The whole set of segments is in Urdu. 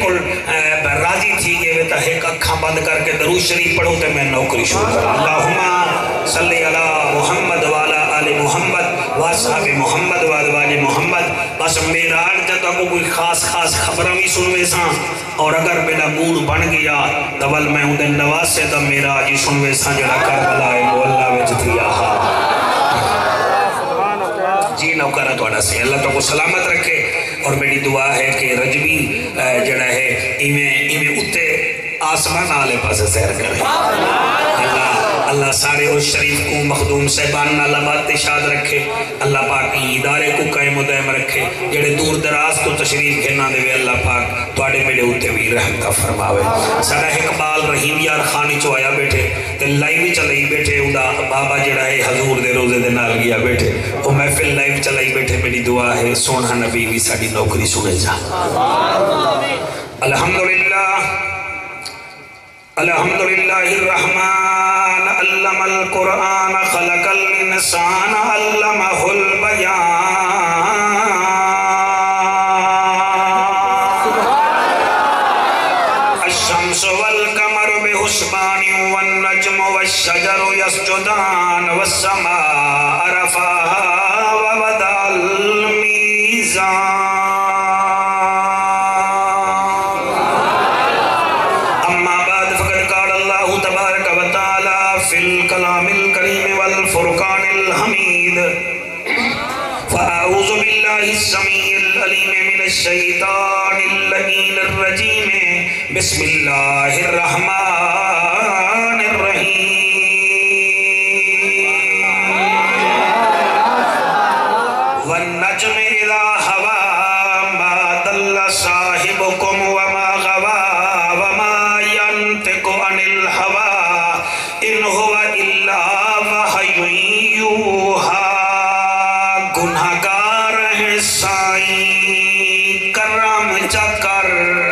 بالکل راضی تھی کہ وہ ایک اکھاں بند کر کے درود شریف پڑھو تے میں نوکری شروع کروں اللہم صلی علی محمد وعلی آل محمد واصحاب محمد وعلی محمد بس معراج جب کو کوئی خاص خبریں بھی سنوے ساں اور اگر میرا موڈ بن گیا تو ول میں اندر نواسے تو معراج ہی سنوے ساں جڑا کربلا مولا وچ تھیا جی نوکرہ توڑا سے اللہ تو کو سلامت رکھے اور میری دعا ہے کہ رجبی جڑا ہے ایمیں اتے آسمان آلے پاس سیر کرے اللہ سارے اور شریف کو مخدوم صاحبان اللہ بات شاد رکھے اللہ پاک ادارے کو قائم و دائم رکھے جڑے دور دراز تو تشریف گھنا دے اللہ پاک توڑے میرے ہوتے بھی رحم کا فرماوے سارا اقبال رحیم یار خانی چو آیا بیٹھے تے لائیو چلائی بیٹھے ادا بابا جڑا ہے حضور دے روزے دے نال گیا بیٹھے وہ محفل لائیو چلائی بیٹھے میری دعا ہے سونا نبی بھی ساڑی نوکری سنے جا الحمدللہ الرحمن علم القرآن خلق الانسان علمہ البیان الشمس والقمر بحسبان والنجم والشجر يسجدان والسماء رفعها ووضع الميزان الكلام الكريم والفرقان الحميد فأعوذ بالله السميع العليم من الشيطان اللعين الرجيم بسم الله الرحمن الرحيم والنجم إذا هوى ما ضل صاحبكم وما غوى وما ينطق عن الهوى إن هو إلا وحی یوحی گناہگار ہے سائیں کرم چکر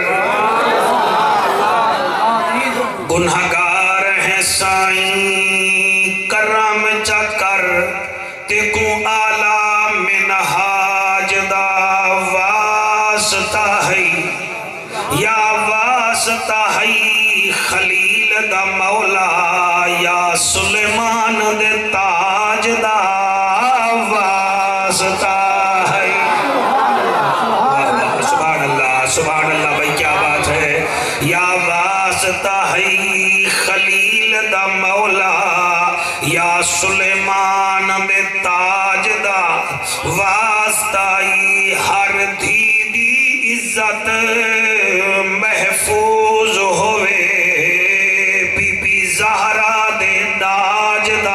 گناہگار ہے سائیں کرم چکر تکو آلہ منہاج دا واسطہ ہے یا واسطہ ہے خلیل دا مولا یا سلیمان دے تاج دا واسطہ ہے سبحان اللہ بھائی کیا بات ہے یا واسطہ ہے خلیل دا مولا یا سلیمان دے تاج دا واسطہ ہر دھی دی عزت محفوظ ہوئے زہرا دے داج دا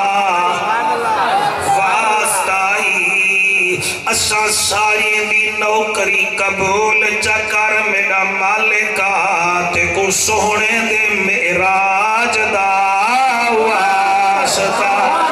واسطائی اساں ساری دی نوکری قبول چکر میرا مالکہ تے کو سونے دے معراج دا واسطہ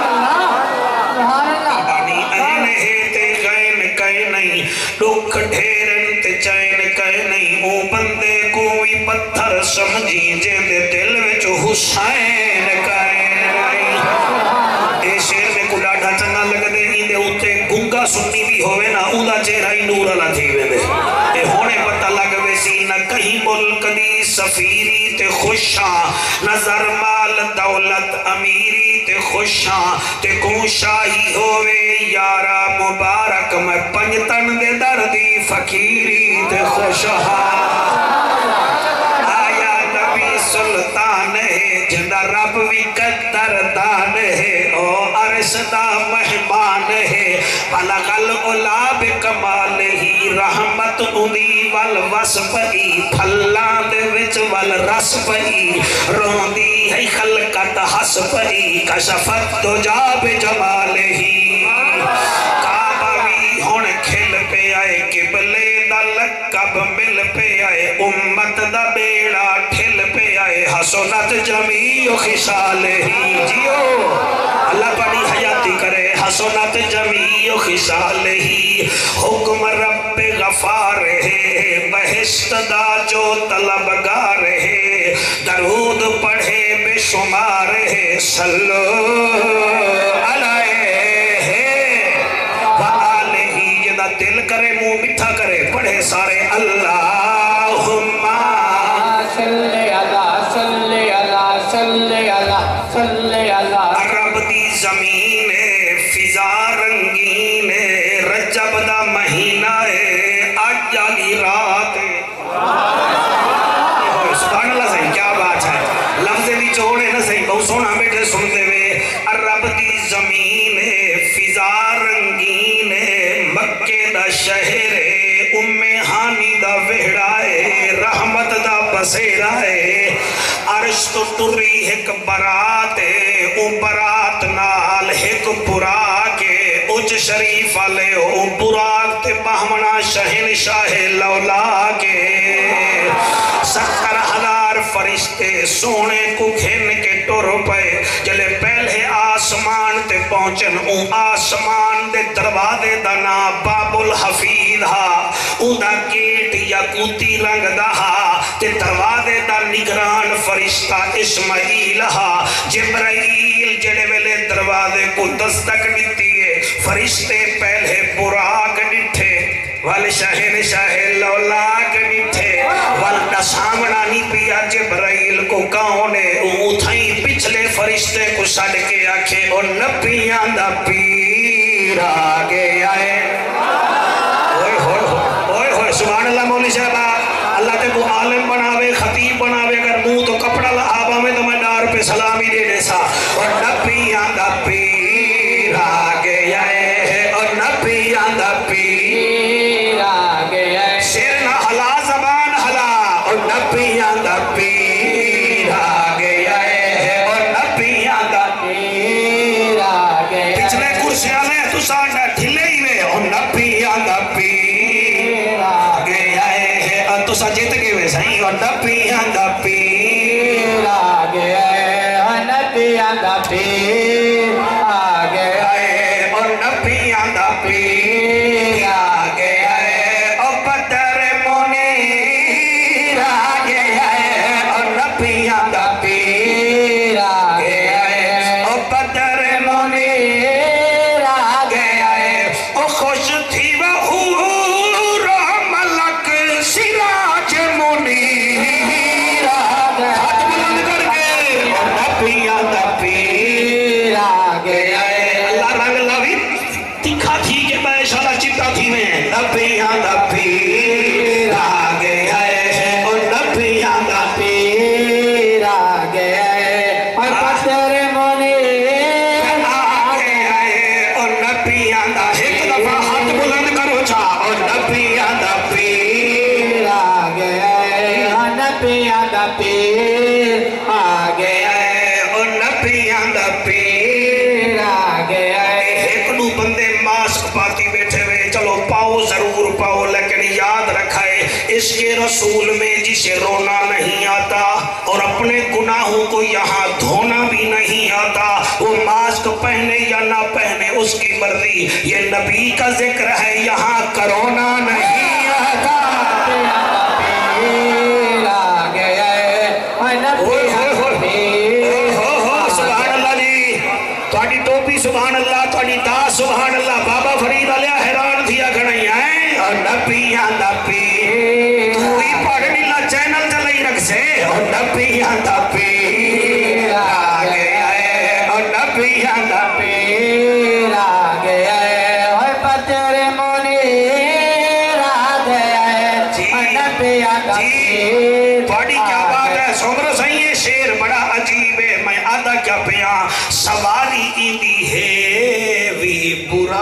آنی این ہے تے غین کہیں نہیں دکھ ڈھیرن تے چین کہیں نہیں او بندے کوئی پتھر سمجھی جے دے دل حسین کہیں اے شیر میں کو ڈاڑھا چنگا لگ دے ہی دے ہوتے گنگا سنی بھی ہوئے نا اودا چہرہ ہی نور اللہ تھی وے دے اے ہونے پتہ لگ ویسی نہ کہیں ملک دی سفیری تے خوشاں نظر مال دولت امیری تے خوشاں تے کون شاہی ہوئے یارا مبارک میں پنجتن دے دردی فقیری تے خوشاں سلطان ہے جندہ رب بھی قدردان ہے او عرش دا مہمان ہے بلغ العلا بکمال ہی رحمت اندی والوصف ای پھلان دے وچ والرسف ای روندی ہے خلقت حسف ای کشفت تو جا بجمال ہی کعبہ بھی ہون کھل پہ آئے قبلے دا لقب مل پہ آئے امت دا بیڑا ٹھل پہ آئے حسنت جمیع خصال ہی جیو اللہ پڑی حیاتی کرے حسنت جمیع خصال ہی حکم رب غفار ہے بہشت دا جو طلبگار ہے درود پڑھے بے شمار ہے صلو علیہ وآلہ جدہ دل کرے منہ مٹھا کرے پڑھے سارے اللہم روحانی دا وہڑا ہے رحمت دا بسیرا ہے عرش تو ٹری ایک برات ہے او برات نال ایک براق ہے اچ شریف والے او براق تے بہمنا شہنشاہ لولا کے 70,000 فرشتے سونے کو گھن کے ٹر پے جلے پہلے آسمان تے پہنچن او آسمان دے دروازے دا نام باب الحفیظ ہا او دا گیٹ یاقوتی رنگ دا ہا تے دروازے دا نگران فرشتہ اسماعیل ہا جبرائیل جڑے ویلے دروازے کو دستک دیتی ہے فرشتے پہلے براق ڈٹھے وال شہنشاہ لولاک ڈٹھے وال سامنا نہیں پیا جبرائیل کو کون ہے اتھائی پچھلے فرشتے کو سڑ کے آکھے او نبیاں دا پیر آگے آئے اوئے سبحان اللہ مولی صاحبہ اللہ تے کو عالم بناوے خطیب بناوے اگر منہ تو کپڑا لہابا میں تو میں ڈار پہ سلامی دے دے سا اور نبیاں دا پیر آگے آئے اور نبیاں دا پیر آگے آئے سر نہ ہلا زبان ہلا اور نبیاں دا پیر آگے آئے اور نبیاں دا پیر آگے آئے پچھلے کرسیاں لے تو سانڈا ڈھلے ہی میں اور نبیاں دا پیر آگے آئے اور تو سجت کے وے سہیں اور نبیاں دا پیر آگے آئے اور نبیاں دا پیر آگے آئے اور نبیاں دا پیر آگے آئے اور بدر منیر آگے آئے اور نبیاں دا پیر آگے آئے اور بدر منیر آگے آئے اور خوش تھی وحور ملک سراج منیر آگے ہاتھ بلند کر کے اور نبیاں دا پیر آگے آئے اللہ رنگ لوی تکھا تھی کہ بیشالہ چپتا تھی میں نبیاں دا پیر آگے آئے اور نبیاں دا پیر آگے آئے اور بدر منیر آگے آئے اور نبیاں دا ایک دفعہ ہاتھ بلند کرو چا اور نبیاں دا پیر آگے آئے اور نبیاں دا پیر آگے آئے اور نبیاں دا پیر آگے آئے ایک نو بندے ماسک پاتی بیٹھے ہوئے چلو پاؤ ضرور پاؤ لیکن یاد رکھائے اس کے رسول میں جسے رونا نہیں آتا اور اپنے گناہوں کو یہاں دھونا بھی نہیں آتا وہ ماسک پہنے یا نہ پہنے اس کی مرضی یہ نبی کا ذکر ہے یہاں کرونا نہیں آتا سبحان اللہ جی تھوڑی ٹوپی سبحان اللہ تھوڑی تاس سبحان اللہ بابا فرید علیہ حیران تھیا گھنائی آئیں اور نبیاں دا پیر تو ہی پڑھنی لا چینل چلائی رکھ سے اور نبیاں دا پیر آگے آئے اور نبیاں دا پیر آگے آئے اور بدر منیر آگے آئے اور نبیاں دا پیر تھوڑی کیا بات ہے سمرو سہی یہ شیر بڑا عجیب ہے میں آدھا کیا پیاں سواری ایندی ہے وی برا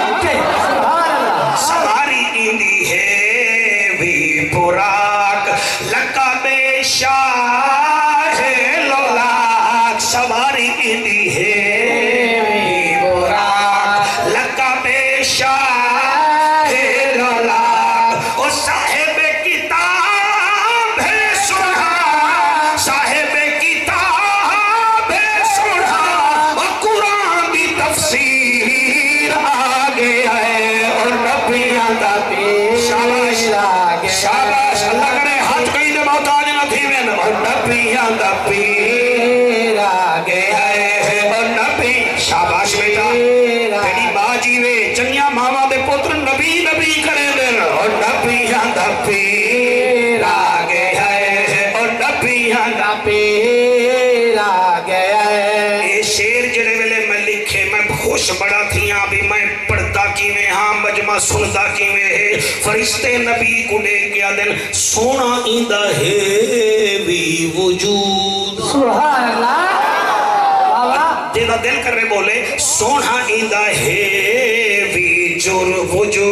سواری ایندی ہے وی براق لکا بے شاہ لولاک سواری ایندی ہے وی براق لکا بے شاہ لولاک او صاحب کتاب ہے سنہا صاحب کتاب ہے سنہا اور قرآن دی تفسیر آگے آئے اور نبیاں دا پیر آگے شاباش اللہ کرے ہاتھ کہیں دے محتاج نہ تھی میں اور نبیاں دا پیر آگے آئے اور نبی شاباش بیٹا تیری ماں جیوے چنگیاں ماما دے پتر نبی نبی کرے دن اور نبیاں دا پیر آگے آئے اور نبیاں دا پیر آگے آئے یہ شیر جڑے ویلے میں لکھے میں خوش بڑا تھیاں بھی میں پڑھتا کی میں ہاں مجمع سنتا کی میں ہے فرشتے نبی کو دے گیا دن سونا ایندہ ہے بھی وجود سبحان اللہ جیدہ دل کر رہے بولے سونا ایندہ ہے بھی جر وجود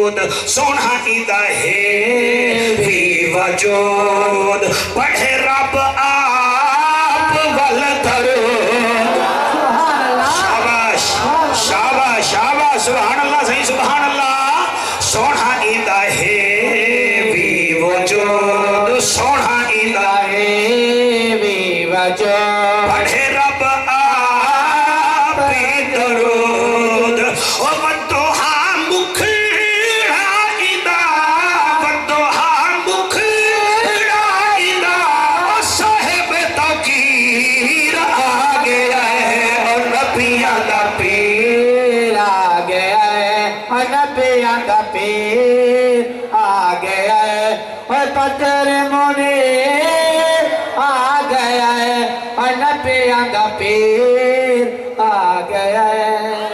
وجود سونا ایندا ہے بھی وجود پڑھے رب آپ ول درود شاباش شاباش شاباش سبحان اللہ صحیح سبحان اللہ سونا ایندا ہے بھی وجود سونا ایندا ہے بھی وجود پڑھے رب آپ درود او ودوہا مکھڑا ایندا ودوہا مکھڑا ایندا صاحب تقیر آ گیا ہے اور نبیاں دا پیر آ گیا ہے اور نبیاں دا پیر آ گیا ہے اور قدر منیر آ گیا ہے اور نبیاں دا پیر آ گیا ہے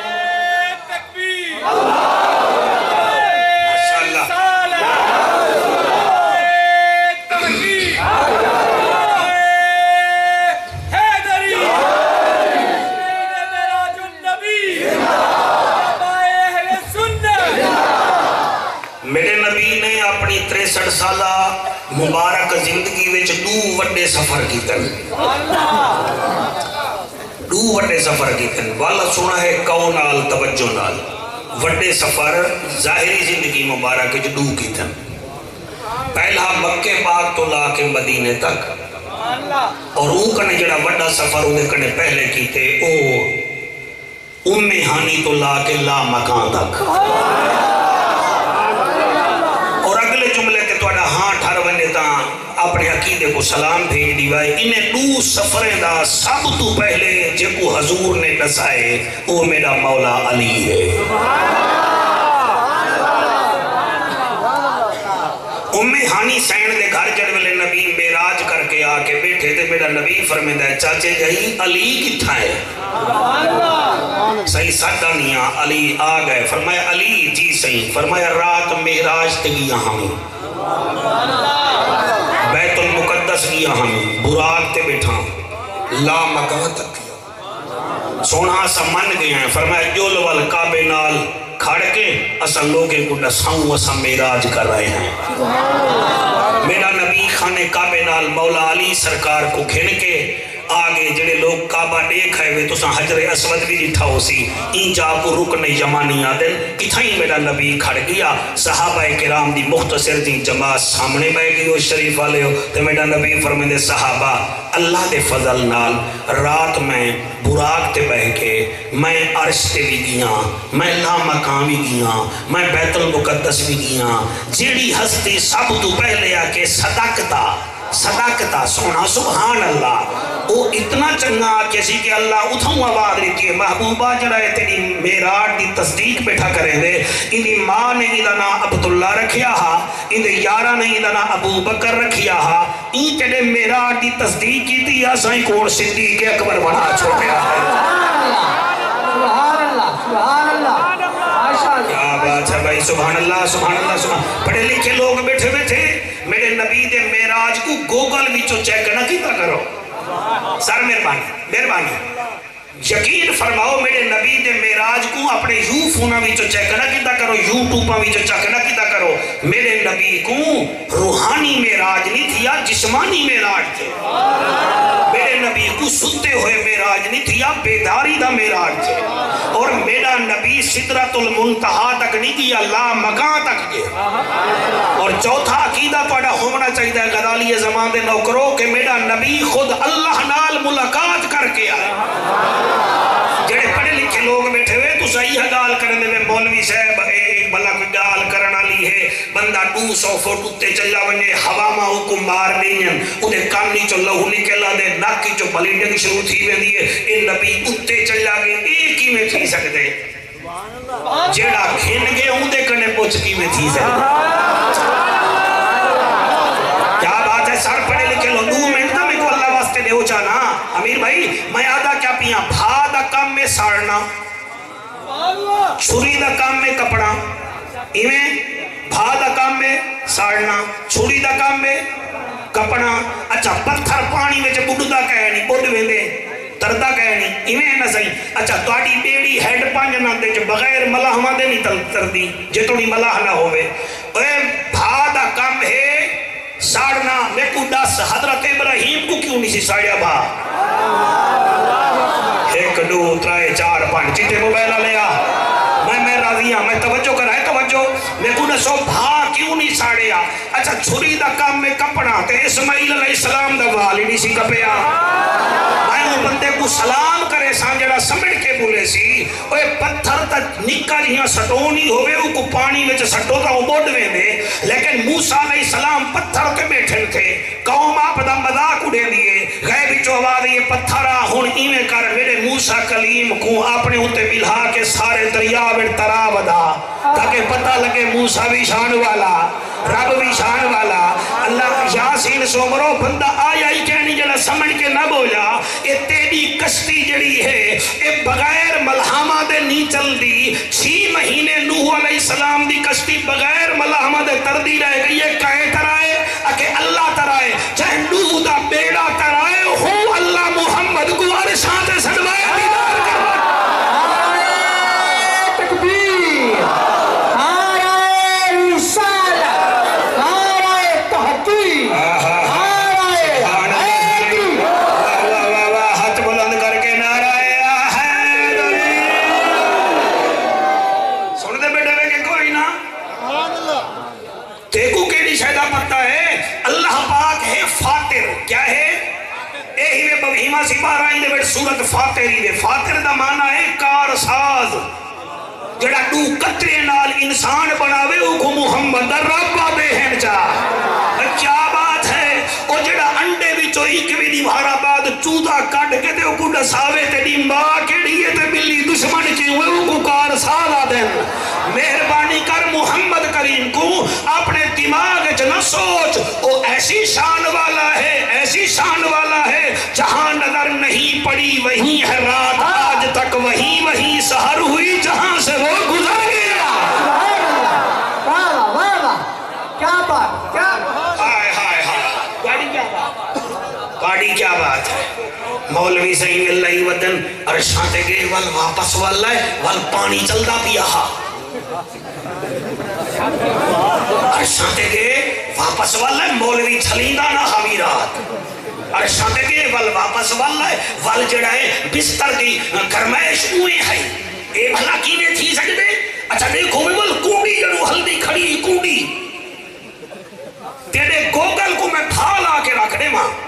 میرے نبی نے اپنی 63 سالہ مبارک زندگی وچ دو وڈے سفر کیتن دو وڈے سفر کیتن والا سونا ہے قو نال توجہ نال وڈے سفر ظاہری زندگی مبارک وچ دو کیتن پہلا مکے پاک تو لا کے مدینے تک اور او کنے جڑا وڈا سفر او کنے پہلے کیتے او ام ہانی تو لا کے لا مکان تک جملے تے توڑا ہاں ٹھار ونے تاں اپنے عقیدے کو سلام بھیج دیوائے انہیں دو سفریں دا سب تو پہلے جے کو حضور نے نسائے وہ میرا مولا علی ہے امی ہانی سین دے گھر جڑ ویلے نبی معراج کر کے آ کے بیٹھے تے میرا نبی فرمیندہ ہے چاچے جائی علی کتھا ہے صحیح سادہ نیاں علی آ گئے فرمایا علی جی صحیح فرمایا رات معراج تے گیا ہمیں بیت المقدس گیا ہمیں براق تے بیٹھا لا مکان تک گیا سونا سا من گیا ہے فرمایا جول والکعبے نال کھڑ کے اصل لوگے کو ڈساؤں اسا معراج کر رہے ہیں میرا نبی خانے کعبے نال مولا علی سرکار کو گھن کے آگے جڑے لوگ کعبہ دیکھ آئے ہوئے تو ساں حجر اسود بھی جٹھا ہو سی این جا کو رکن یمانی آدن کتھائی میرا نبی کھڑ گیا صحابہ کرام دی مختصر دی جماعت سامنے بے گئی ہو شریف والے ہو تو میرا نبی فرمیندے صحابہ اللہ دے فضل نال رات میں براق تے بہ کے میں عرش تے بھی گیا میں لا مقام بھی گیا میں بیت المقدس بھی گیا جیڑی ہستی سب تو پہلے آکے صدقتا سونا سبحان اللہ وہ اتنا چنگا کسی کہ اللہ اتھوں آواز رکھیے محبوبہ جڑائے تیری میراج دی تصدیق بیٹھا کریں دے انہی ماں نے ادھنا عبداللہ رکھیا ہا انہی یارہ نے ادھنا ابو بکر رکھیا ہا این تیرے میراج دی تصدیق کی تھی یا سائیں کون صدیق اکبر بنا چھوٹیا ہے سبحان اللہ سبحان اللہ کیا بات ہے بھائی سبحان اللہ سبحان اللہ سبحان پڑھے لکھے لوگ بیٹھے ہوئے تھے میرے نبی دے میراج کو گوگل وچوں چیک نہ کیتا کرو سر مہربانی یقین فرماؤ میرے نبی دے میراج کو اپنے یو فونا وچوں چیک نہ کیتا کرو یوٹیوباں وچوں چیک نہ کیتا کرو میرے نبی کو روحانی میراج نہیں تھیا جسمانی میراج تھے میرے نبی کو ستے ہوئے میراج نہیں تھیا بیداری دا میراج تھے اور میرا نبی سدرۃ المنتہا تک نہیں گیا لا مکان تک گیا اور چوتھا عقیدہ پڑا ہونا چاہیے غزالی زمان دے نوکروں کہ میرا نبی خود اللہ نال ملاقات کر کے آئے جڑے پڑھے لکھے لوگ بیٹھے ہوئے تو صحیح گال کرنے میں مولوی صاحب بلا کوئی گال کرنا لی ہے بندہ 200 فوٹ اتے چلا ونجے ہوا ماں کو مار دیں انہیں کانی چو لہو نکلا دے ناکی چو بلیڈنگ شروع تھی میں دیئے ان نبی اتے چلا گئے ایک ہی میں تھی سکتے جیڑا کھین گئے ہوں دے کرنے پوچھ کی میں تھی سکتے کیا بات ہے سر پڑھے لکھے لو 2 منٹ نہ میں کو اللہ واسطے دے ہو چانا امیر بھائی میں آدھا کیا پیاں بھا دا کام میں ساڑنا چھری دا کام میں کپڑا ایمیں بھا دا کام میں ساڑنا چھری دا کام میں کپڑا اچھا پتھر پانی میں جب بڑھ دا کہے نہیں بڑھ ویندے تردہ کہنی ایمیں نہ صحیح اچھا توڑی بیڑی ہیڈ پانچ نہ دے بغیر ملاح ماں دے نہیں تردی جے توڑی ملاح نہ ہوئے اے بھادا کم ہے ساڑنا میں کو دس حضرت ابراہیم کو کیوں نہیں سی ساڑیا بھا ایک دو ترائے چار پانچ چیٹے موبائلہ لیا میں راضی ہاں میں توجہ کر رہا ہے توجہ میں کو نہ سو بھا کیوں نہیں ساڑیا اچھا چھری دا کام میں کپڑا تے اسماعیل علیہ السلام دا والی نہیں سی کپیا میں وہ بندے کو سلام کرے سانجڑا سمڑ کے بولے سی اوے پتھر تا نکا جیاں سٹونی ہوئے وہ کو پانی میں سٹو تا اموڈ میں دے لیکن موسیٰ علیہ السلام پتھر کے بیٹھے تھے قوم آپ دا مذاق اڑے دیئے غیبی جو آواز یہ پتھرا ہون ایمیں کر میرے موسیٰ کلیم کو اپنے ہوتے ملہا کے سارے دریا میں ترا بدا تاکہ پتہ لگے موسیٰ بھی شان والا رب بھی شان والا اللہ یاسین سومرو بندہ آیا ہی کہنی جڑا سمجھ کے نہ بولا اے تیری کشتی جڑی ہے اے بغیر ملحامہ دے نہیں چل دی 6 مہینے نوح علیہ السلام دی کشتی بغیر ملحامہ دے تردی رہ گئی ہے کہے ترائے اکے اللہ ترائے چاہے نوح دا بیڑا ترائے ہو اللہ محمد کو عرشات سڑوائے دیدار کروا سورت فاتری دے فاتر دا معنی ہے کارساز جڑا تو قطرے نال انسان بناوے او کو محمد ربا بے ہیں جا کیا بات ہے او جڑا انڈے بھی چوئی کے بھی دیوارا بعد چودہ کٹ کے دے او کو ڈساوے تے دی ماں کے لیے تے بلی دشمن کی ہوئے او کو کارساز آدن مہربانی کر محمد کریم کو اپنے دماغ جنہ سوچ او ایسی شان والا ہے ایسی شان والا ہے جہاں نظر نہیں پڑی وہیں ہے رات آج تک وہیں سحر ہوئی جہاں سے وہ گزر گیا کیا بات کیا گاڑی کیا بات ہے مولوی صحیح اللہ ودن ارشاتے گئے وال واپس والا ہے وال پانی چلدا پیا ارشاتے گئے واپس والا ہے مولوی چھلیندہ نہ حویرات ارشاتے گئے وال واپس والا ہے وال جڑا ہے بستر دی گرمائش ہوئے ہیں اے بھلا کینے تھی سکتے اچھا دیکھو میں وال کوڑی جڑو ہلدی کھڑی کوڑی تیرے گوگل کو میں پھال آ کے رکھ دے ماں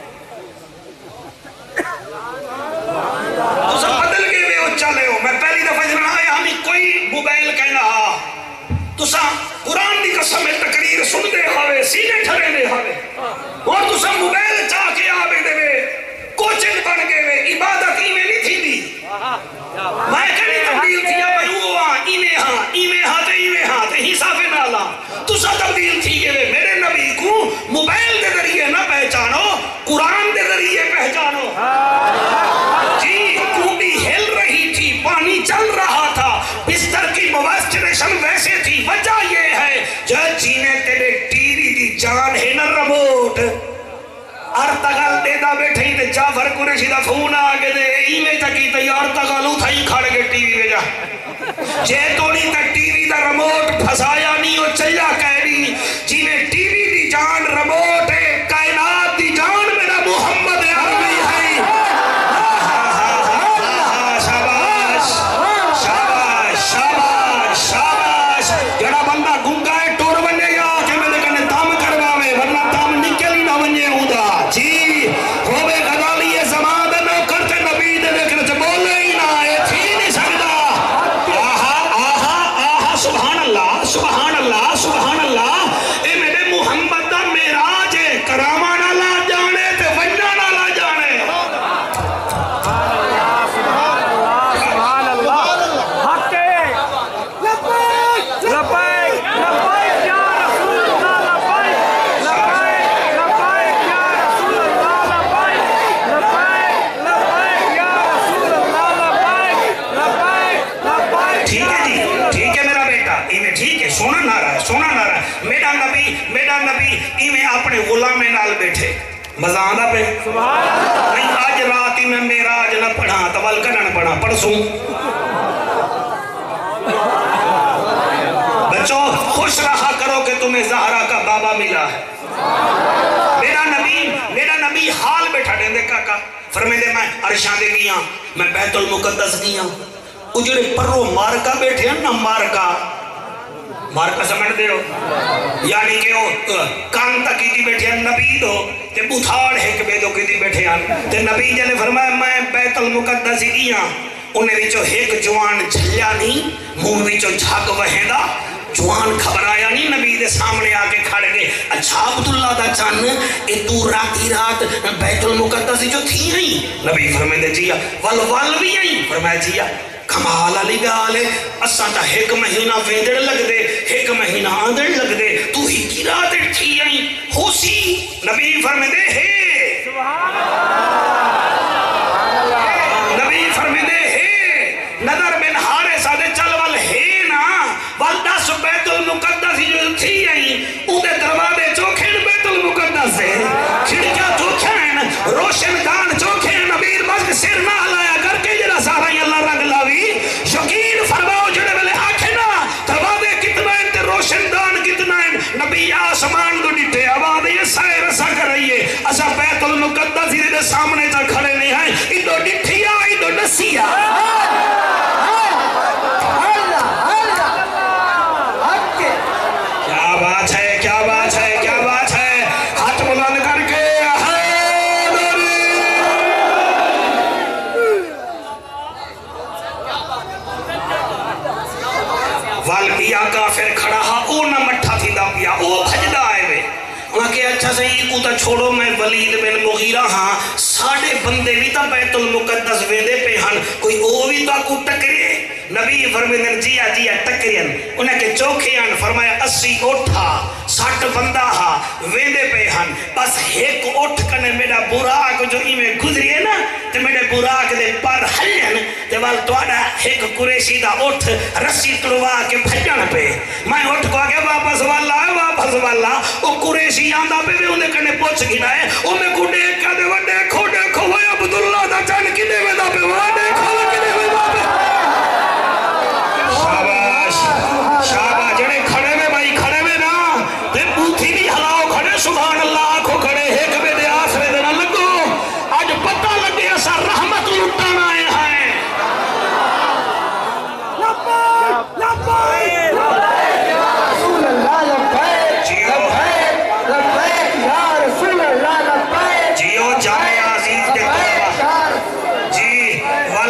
تو سب بدل گئے ہوئے ہو چلے ہو میں پہلی دفعہ جب آیا ہمیں کوئی موبائل کہنا تو سب قرآن دی قسم میں تقریر سن دے ہوئے سینے ٹھرے دے ہوئے اور تو سب موبائل چاہ کے آبے دے ہوئے کوچنگ بن گئے ہوئے عبادت ہی میں نہیں تھی دی میں کہنی تبدیل تھی ایمیں ہاں تے حساب نالا تو سب تبدیل تھی گئے میرے نبی کو موبائل دے ذریعے نہ پہچانو قرآن دے ذریعے پہچانو جی کوڑی ہل رہی تھی پانی چل رہا تھا بستر کی مواسٹریشن ویسے تھی وجہ یہ ہے جینے تیرے ٹیری دی جان ہے نا رموٹ ارتگل دے دا بیٹھے ہی تے جعفر قریشی دا فون آگے دے ایمیں تکی تے ارتگل اتھا ہی کھڑ کے ٹی وی بجا جے تو نہیں تے ٹی وی دا رموٹ پھسایا نہیں ہو چلیا کہہ دی جینے ٹی وی دی جان رموٹ ہے کائنات دی جان میرا محمد عربی ہے شاباش شاباش شاباش شاباش جڑا بندہ گنگا ہے ٹور بنے گا کہ میں نے کہنے دام کرواوے ورنہ دام نکل ہی نہ بنے ہوں دا جی ہوئے غزالی یہ زمان دے نو کرتے نبی دے دیکھنے سے بولے ہی نہ آئے تھی نہیں سکتا آہا سبحان اللہ سبحان اللہ سبحان اللہ اے میرے محمد دا میراج ہے کرامہ نہ لا جانے تے وجہ نہ لا جانے سبحان اللہ حق لبیک لبیک لبیک یا رسول اللہ لبیک لبیک لبیک یا رسول اللہ لبیک لبیک لبیک یا رسول اللہ لبیک لبیک لبیک ٹھیک ہے جی ٹھیک ہے میرا بیٹا ایمیں ٹھیک ہے سونا نہ رہا ہے میرا نبی ایمیں اپنے غلامے نال بیٹھے مزہ آندا پہ نہیں آج رات ہی میں میراج نہ پڑھا تو ول کڈن پڑھا پرسوں بچوں خوش رہا کرو کہ تمہیں زہرا کا بابا ملا ہے میرا نبی حال بیٹھا دیں دے کاکا فرمائے دے میں عرشان دے گیا میں بیت المقدس گیا اجڑے پرو مارکا بیٹھے ہیں نا مارکا سمجھ دے ہو یعنی کہ وہ کانتا کی دی بیٹھے ہیں نبی دو تے بوتھاڑ ہے کہ بیدو کی دی بیٹھے ہیں تے نبی جلے فرمایا میں بیت المقدس گیا انہیں وچو ایک جوان جھلیا نہیں منہ وچو جھاگ وہیندہ جوان خبر آیا نہیں نبی دے سامنے آکے کھڑ گئے اچھا عبداللہ دا چان اے تو راتی رات بیت المقدس جو تھی ہیں نبی فرمائے دے جیا ول بھی ہیں فرمائے جیا کمال علی گالے اساں تا ایک مہینہ ویندڑ لگ دے ایک مہینہ آندڑ لگ دے تو ہی کی رات تھی ہیں ہو سی نبی فرمائے دے ہے نبی فرمائے دے ہے نظر بن حارے سادے چل وال ہے نا والدس بیت المقدس جو تھی ہیں اندے دروازے چوکھیں بیت المقدس سے کھڑکیاں چوکھیں روشن دان چوکھیں نبیر بس سر نہ ہلایا کر کے جرا سارا ہی اللہ رنگ لاوی یقین فرماؤ جڑے والے آنکھیں نا دروازے کتنا ہیں تے روشن دان کتنا ہیں نبی آسمان کو ڈٹھے آواز یہ سائے رسا کر رہی ہے اسا بیت المقدس ہی دے سامنے جا کھڑے نہیں ہیں ادھو ڈٹھیا ادھو نسیا کیا بات ہے ہاتھ بلند کر کے والپیا کافر کھڑا ہا او نہ مٹھا تھی دا پیا او بھجدہ آئے وے وہاں کہ اچھا سے ہی کو تا چھوڑو میں ولید بن مغیرہ ہاں ساڑھے بندے بھی تا بیت المقدس ویدے پہ ہن کوئی او بھی تا کو ٹکرے نبی فرمیدن جیا ٹکرین انہیں کہ چوکھیان فرمایا 80 اٹھا 60 بندہ ہا ویندے پہ ہن بس ایک اٹھ کنے میرا براق جو ہی میں گزریے نا تے میرے براق دے پر ہلین تے وال توڑا ایک قریشی دا اٹھ رسی تڑوا کے بھجن پہ میں اٹھ کو آگے واپس والا او قریشی آندہ پہ بھی انہیں کنے پوچھ گنا ہے انہیں کو دیکھا دے وہ دیکھو وہ عبداللہ دا چان کی دے ویدہ پہ وہ دیکھو کی دے ویدہ پہ شابہ جڑے کھڑے میں بھائی کھڑے میں نا تے بوتھی بھی ہلاؤ کھڑے سبحان اللہ آنکھوں کھڑے ایک میں دے آسرے دے نہ لگو آج پتہ لگے ایسا رحمت لٹانا آئے ہیں لبائے یا رسول اللہ لبائے یا رسول اللہ لبائے جیو جانے عزیز دے جی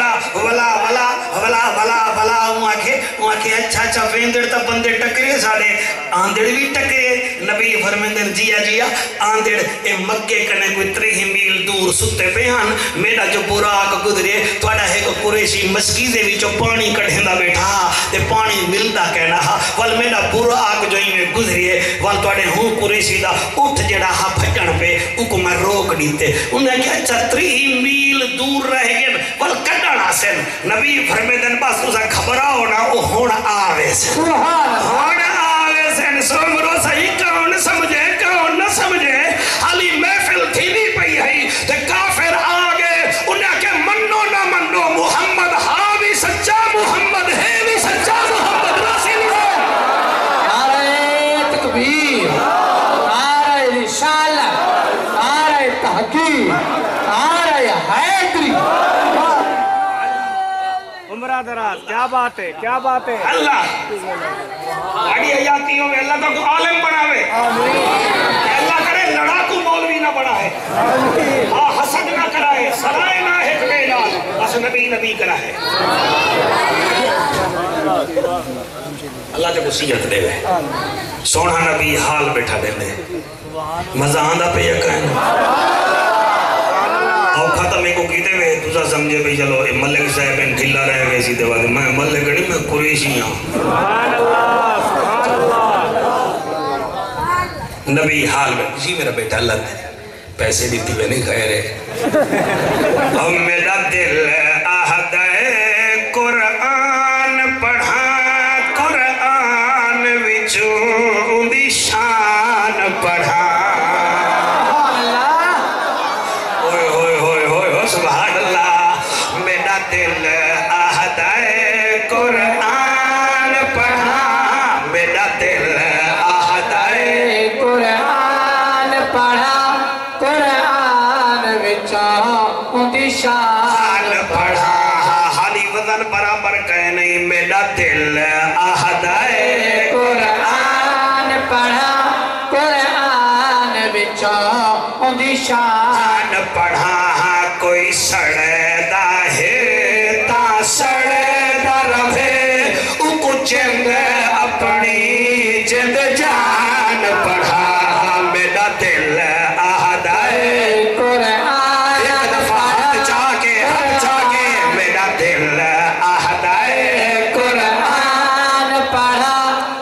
ولا وہاں کے اچھا ویندر تا بندے ٹکرے ساڑے آندڑ بھی ٹکرے نبی فرمیندر جیا آندڑ اے مکے کنے کوئی 3 میل دور ستے پہ ہن میرا جو براق گزرے توڑا ہے کہ قریشی مسکیزے بھی جو پانی کڑھندا بیٹھا تے پانی ملدا کہنا وال میرا براق جو ہی میں گزریے وال توڑے ہوں قریشی دا اٹھ جڑا ہا بھجن پہ اکو میں روک دیتے انہیں کہ اچھا 3 میل دور رہ گئے وال کڑھن آسن نبی فرمیدن بس اسا گھبراؤ نا او ہون آوے سن ہون آوے سن سمرو صحیح کون سمجھے حالی محفل تھی نہیں پئی ہے تے کافر آگے انہیں کہ منو نہ منو محمد ہاں بھی سچا محمد ہے بھی سچا محمد رسول ہے نعرہ تکبیر نعرہ رسالت نعرہ تحقیق نعرہ حیدری عمرہ دراز کیا بات ہے اللہ آگی حیاتیوں میں اللہ کو عالم بناوے اللہ کرے لڑاکو مولوی نہ بنائے حسد نہ کرائے سرائے نہ حکمے نہ بس نبی کرا ہے اللہ جب وصیت دے گئے سونا نبی حال بیٹھا دے میں مزہ آندہ پہ یہ کہنا اور ختم ایک کو کیتے ہوئے دوسرا سمجھے بھی چلو ملک صاحب ان ڈھلا رہے گئے سیدھے بات میں ملک گڑی میں قریشی ہوں سبحان اللہ نبی حال میں جی میرا بیٹا اللہ دے پیسے دیتی ہوئے نہیں کھائے رہے اب میرا دل آہد قرآن پڑھا قرآن وچوں دی شان پڑھا شان پڑھا حالی وزن برابر کہے نہیں میرا دل آہدائے قرآن پڑھا قرآن بچوں اندھی شان پڑھا کوئی سڑے دا ہے تا سڑے دا رہے اکو چند اپنی جند جان پڑھا میرا دل آہدائے قرآن ایک دفعہ ہاتھ چاہ کے میرا دل آہدائے قرآن پڑھا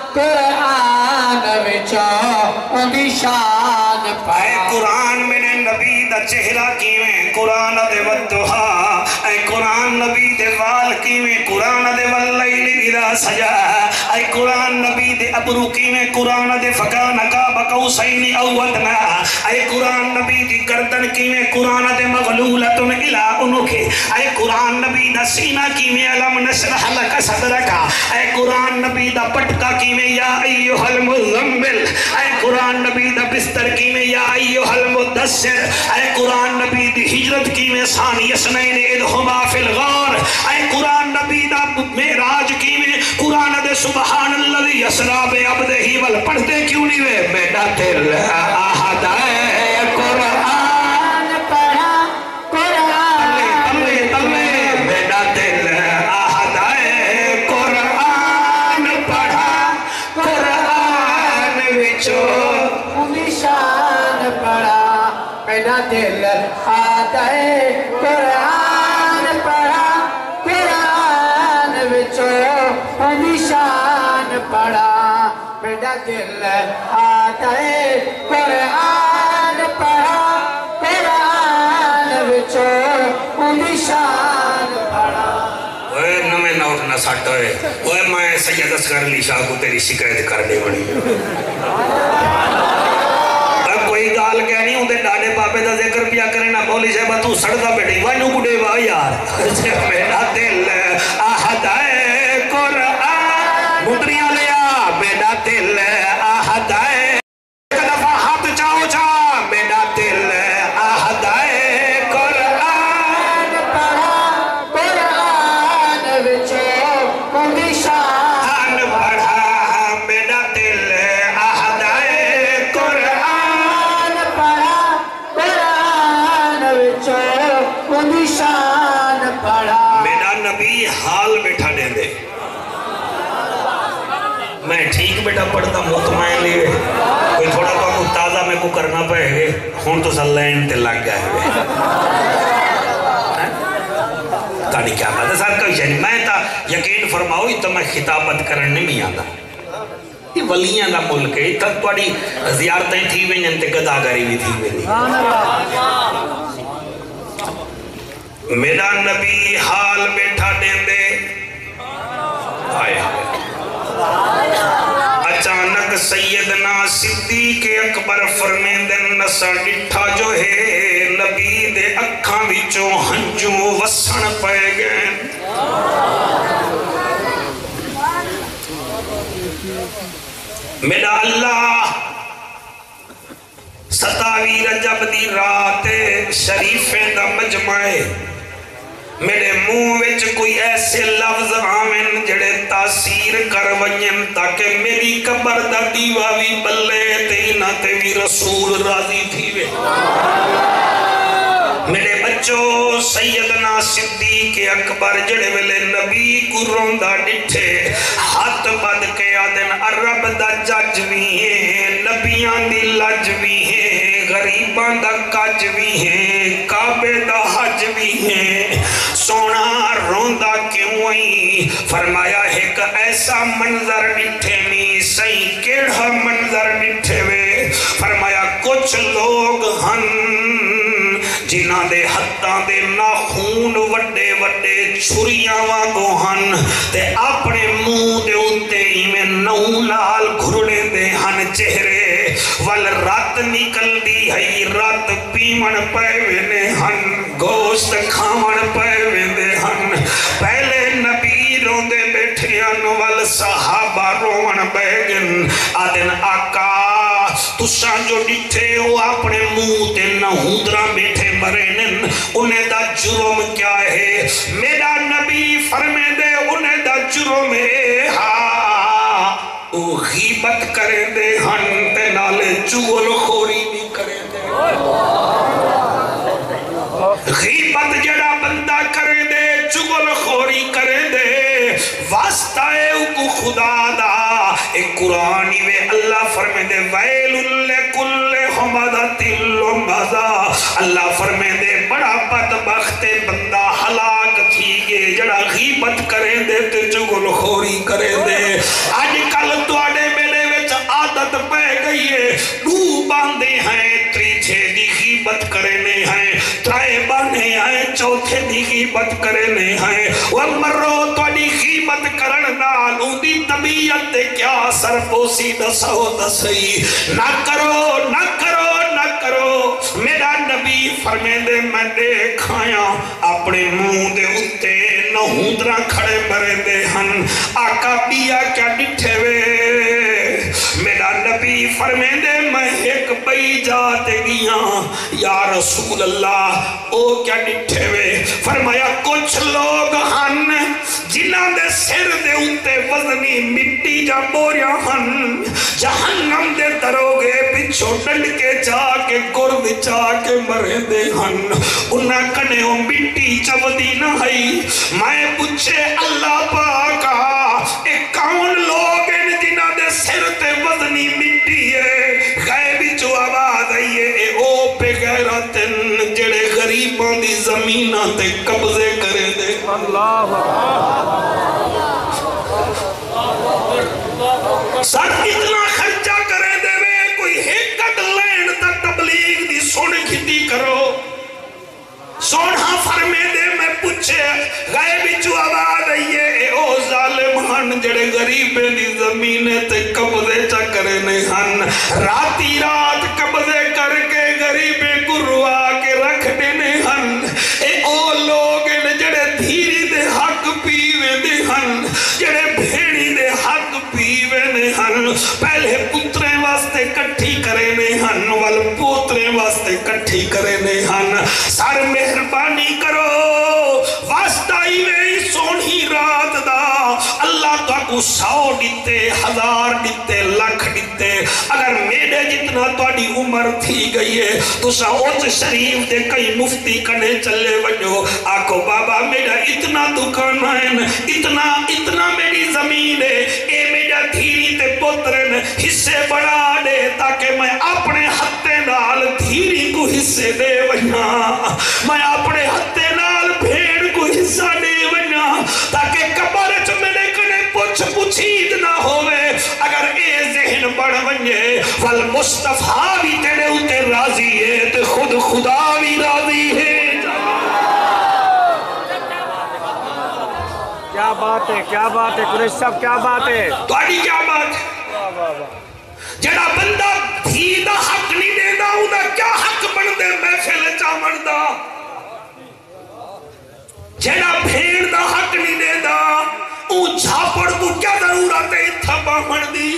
قرآن بچوں اندھی شان اے پڑھا قرآن میں نے نبی دا چہرہ کیویں قرآن دے ودہا اے قرآن نبی دے وال کیویں قرآن دے واللیل اذا سجا اے قرآن نبی دے ابرو کیویں قرآن دے فکان قاب قوسین او ادنا اے قرآن نبی دی گردن کیویں قرآن دے مغلولت الى انکے اے قرآن نبی دا سینہ کیویں علم نشرح لک صدرکا اے قرآن نبی دا پٹکا کیویں یا ایوہ المزمل اے قرآن نبی دا بستر کیویں یا ایوہ المدثر اے قرآن نبی دی ہجرت کیویں ثانی اسنین ادھما فی الغار اے قرآن نبی دا معراج کیویں قرآن دے سبحان اللہ یسرا بے عبدہی وال پڑھتے کیوں نہیں وے میرا دل آہدائے قرآن پڑھا قرآن میرا دل آہدائے قرآن پڑھا قرآن وچو اندھی شان پڑھا میرا دل آہدائے قرآن پڑھا قرآن بچوں اندھی شان پڑھا میرا دل آہدائے قرآن پڑھا قرآن بچوں اندھی شان پڑھا اوے نمیں نوٹ نہ ساٹھ ہوئے اوے میں سید اصغر علی شاہ کو تیری شکایت کر دے بڑی کوئی گال کہنی ہوں دے ڈاڑے بابے دا ذکر پیا کرے نہ بولی صاحبہ تو سڑتا بیٹھی وائنو گڑے وا یار میرا دل آہدائے قرآن مدریاں لیا میرا دل آہدائے ایک دفعہ ہاتھ چاہو میرا دل آہدائے قرآن پڑھا قرآن بچوں اندھی شان پڑھا میرا دل آہدائے قرآن پڑھا قرآن بچوں اندھی شان پڑھا میرا نبی حال بیٹھا دے دے میں ٹھیک بیٹھا پڑھتا مطمئن لیے کوئی تھوڑا کو تازہ میں کو کرنا پہے گے ہون تو سلین تے لگ گئے ہوئے تاڑی کیا بات ہے صاحب کوئی جائنی میں تا یقین فرماؤ تو میں خطابت کرنے نہیں آتا یہ ولیاں دا ملک ہے تک توڑی زیارتیں تھی ہوئے جنتے گداگری بھی تھی ہوئے میرا نبی حال بیٹھا دیں دے آیا اچانک سیدنا صدیق اکبر فرمیندن نسا ڈٹھا جو ہے نبی دے اکھاں وچوں ہنجو وسن پے گئے میرا اللہ 27 رجب دی رات شریفیں دا مجمع میرے منہ وچ کوئی ایسے لفظ آمن جڑے تاثیر کر ونجن تاکہ میری قبر دا دیوا بھی بلے تینا تے بھی رسول راضی تھی وے میرے بچوں سیدنا صدیق اکبر جڑے ویلے نبی کو روندہ ڈٹھے ہاتھ بد کے آدن عرب دا جج بھی ہیں نبیان دی لج بھی ہیں غریبان دا کج بھی ہیں کعبے دا حج بھی ہیں سونا روندہ کیوں آئی فرمایا ایک ایسا منظر ڈٹھے نہیں صحیح کیڑا منظر ڈٹھے وے فرمایا کچھ لوگ ہن جنہ دے ہتھاں دے ناخون وڈے وڈے چھریاں وانگو ہن تے اپنے منہ دے اتے ہی میں نو لال گھرڑے دے ہن چہرے ول رات نکل دی ہے رات پیمن پے وینے ہن گوشت کھامن پے وینے ہن پہلے نبی روندے بیٹھے ان ول صحابہ رومن بیگن آدن آقا تساں جو ڈٹھے ہو اپنے منہ تے نہودرا بیٹھے مرے نن انہیں دا جرم کیا ہے میرا نبی فرمے دے انہیں دا جرم ہے او غیبت کرے دے ہن تے نالے چغل خوری بھی کرے دے غیبت جڑا بندہ کرے دے چغل خوری کرے دے واسطہ ہے کو خدا دا ایک قرآنی میں اللہ فرمے دے ویل لکل حمدت لمزا اللہ فرمے دے بڑا بدبخت بندہ ہلاک تھی گے جڑا غیبت کرے دے تے چغل خوری کرے دے آج کل توڑے میلے وچ عادت پہ گئی ہے دو باندے ہیں تریچے دی غیبت کرنے ہیں ترائے باندے ہیں چوتھے دی غیبت کرنے ہیں ومرو توڑی غیبت کرنا دی طبیعت دے کیا سرپوسی دسو دسئی نہ کرو نہ کرو نہ کرو میرا نبی فرمے دے میں دیکھایا اپنے منہ دے اتے نہودرہ کھڑے مرے دے ہن آقا بیا کیا ڈٹھے وے میرا نبی فرمے دے میں ایک بئی جاتے گیا یا رسول اللہ او کیا ڈٹھے وے فرمایا کچھ لوگ ہن جنہاں دے سر دے انتے وزنی مٹی جا بوریا ہن جہنم دے دروگے پچھو ڈنڈ کے جا کے گرد جا کے مرے دے ہن انہاں کنے ہوں مٹی چودی نہ ہئی میں پوچھے اللہ پاکا ایک کون لوگ ہیں جنہاں دے سر تے وزنی مٹی ہے غیبی جو آواز آئیے اے او پہ غیرتن جڑے غریبان دی زمینہ تے قبضے کرے دے اللہ سر اتنا خرچہ کرے دے وے کوئی حقت لین تا تبلیغ دی سوڑ کھتی کرو سوڑھا فرمے دے میں پوچھے غیبی جو آواز آئیے اے او ظالم ہن جڑے غریبے دی زمینے تے قبضے چا کرنے ہن راتی رات قبضے کر کے غریبے کو روا کے رکھ دینے ہن اے او لوگ جڑے دھیری دے حق پیوے دے ہن جڑے بھیڑی دے حق پیوے دے ہن پہلے پترے واسطے کٹھی کرنے ہن وال پوترے واسطے کٹھی کرنے ہن سار مہربانی کرو واسطائی میں سونی رات دا اللہ تو کو 100 دیتے 1000 دیتے لکھ دیتے اگر میرے جتنا توڑی عمر تھی گئی ہے تو ساوچ شریف دے کئی مفتی کنے چلے ونجو آکو بابا میرا اتنا دکان ہے اتنا میری زمین ہے اے میرا دھیری تے پترن حصے بڑھا دے تاکہ میں اپنے ہتھے نال دھیری کو حصے دے ونیا میں اپنے ہتھے نال بھیڑ کو حصہ دے ونیا تاکہ قبرچ میرے کنے پوچھید نہ ہوئے اگر اے ذہن بڑھ ونجے والمصطفیٰ بھی تیرے اتے راضی ہے تو خود خدا بھی راضی ہے کیا بات ہے قریش صاحب کیا بات ہے توڑی کیا بات ہے جڑا بندہ دھی دا حق نہیں دے دا اوہ کیا حق بن دے محفل چامن دا جڑا بھیڑ دا حق نہیں دے دا او جھاپڑ کو کیا ضرورت ہے اتھا باہن دی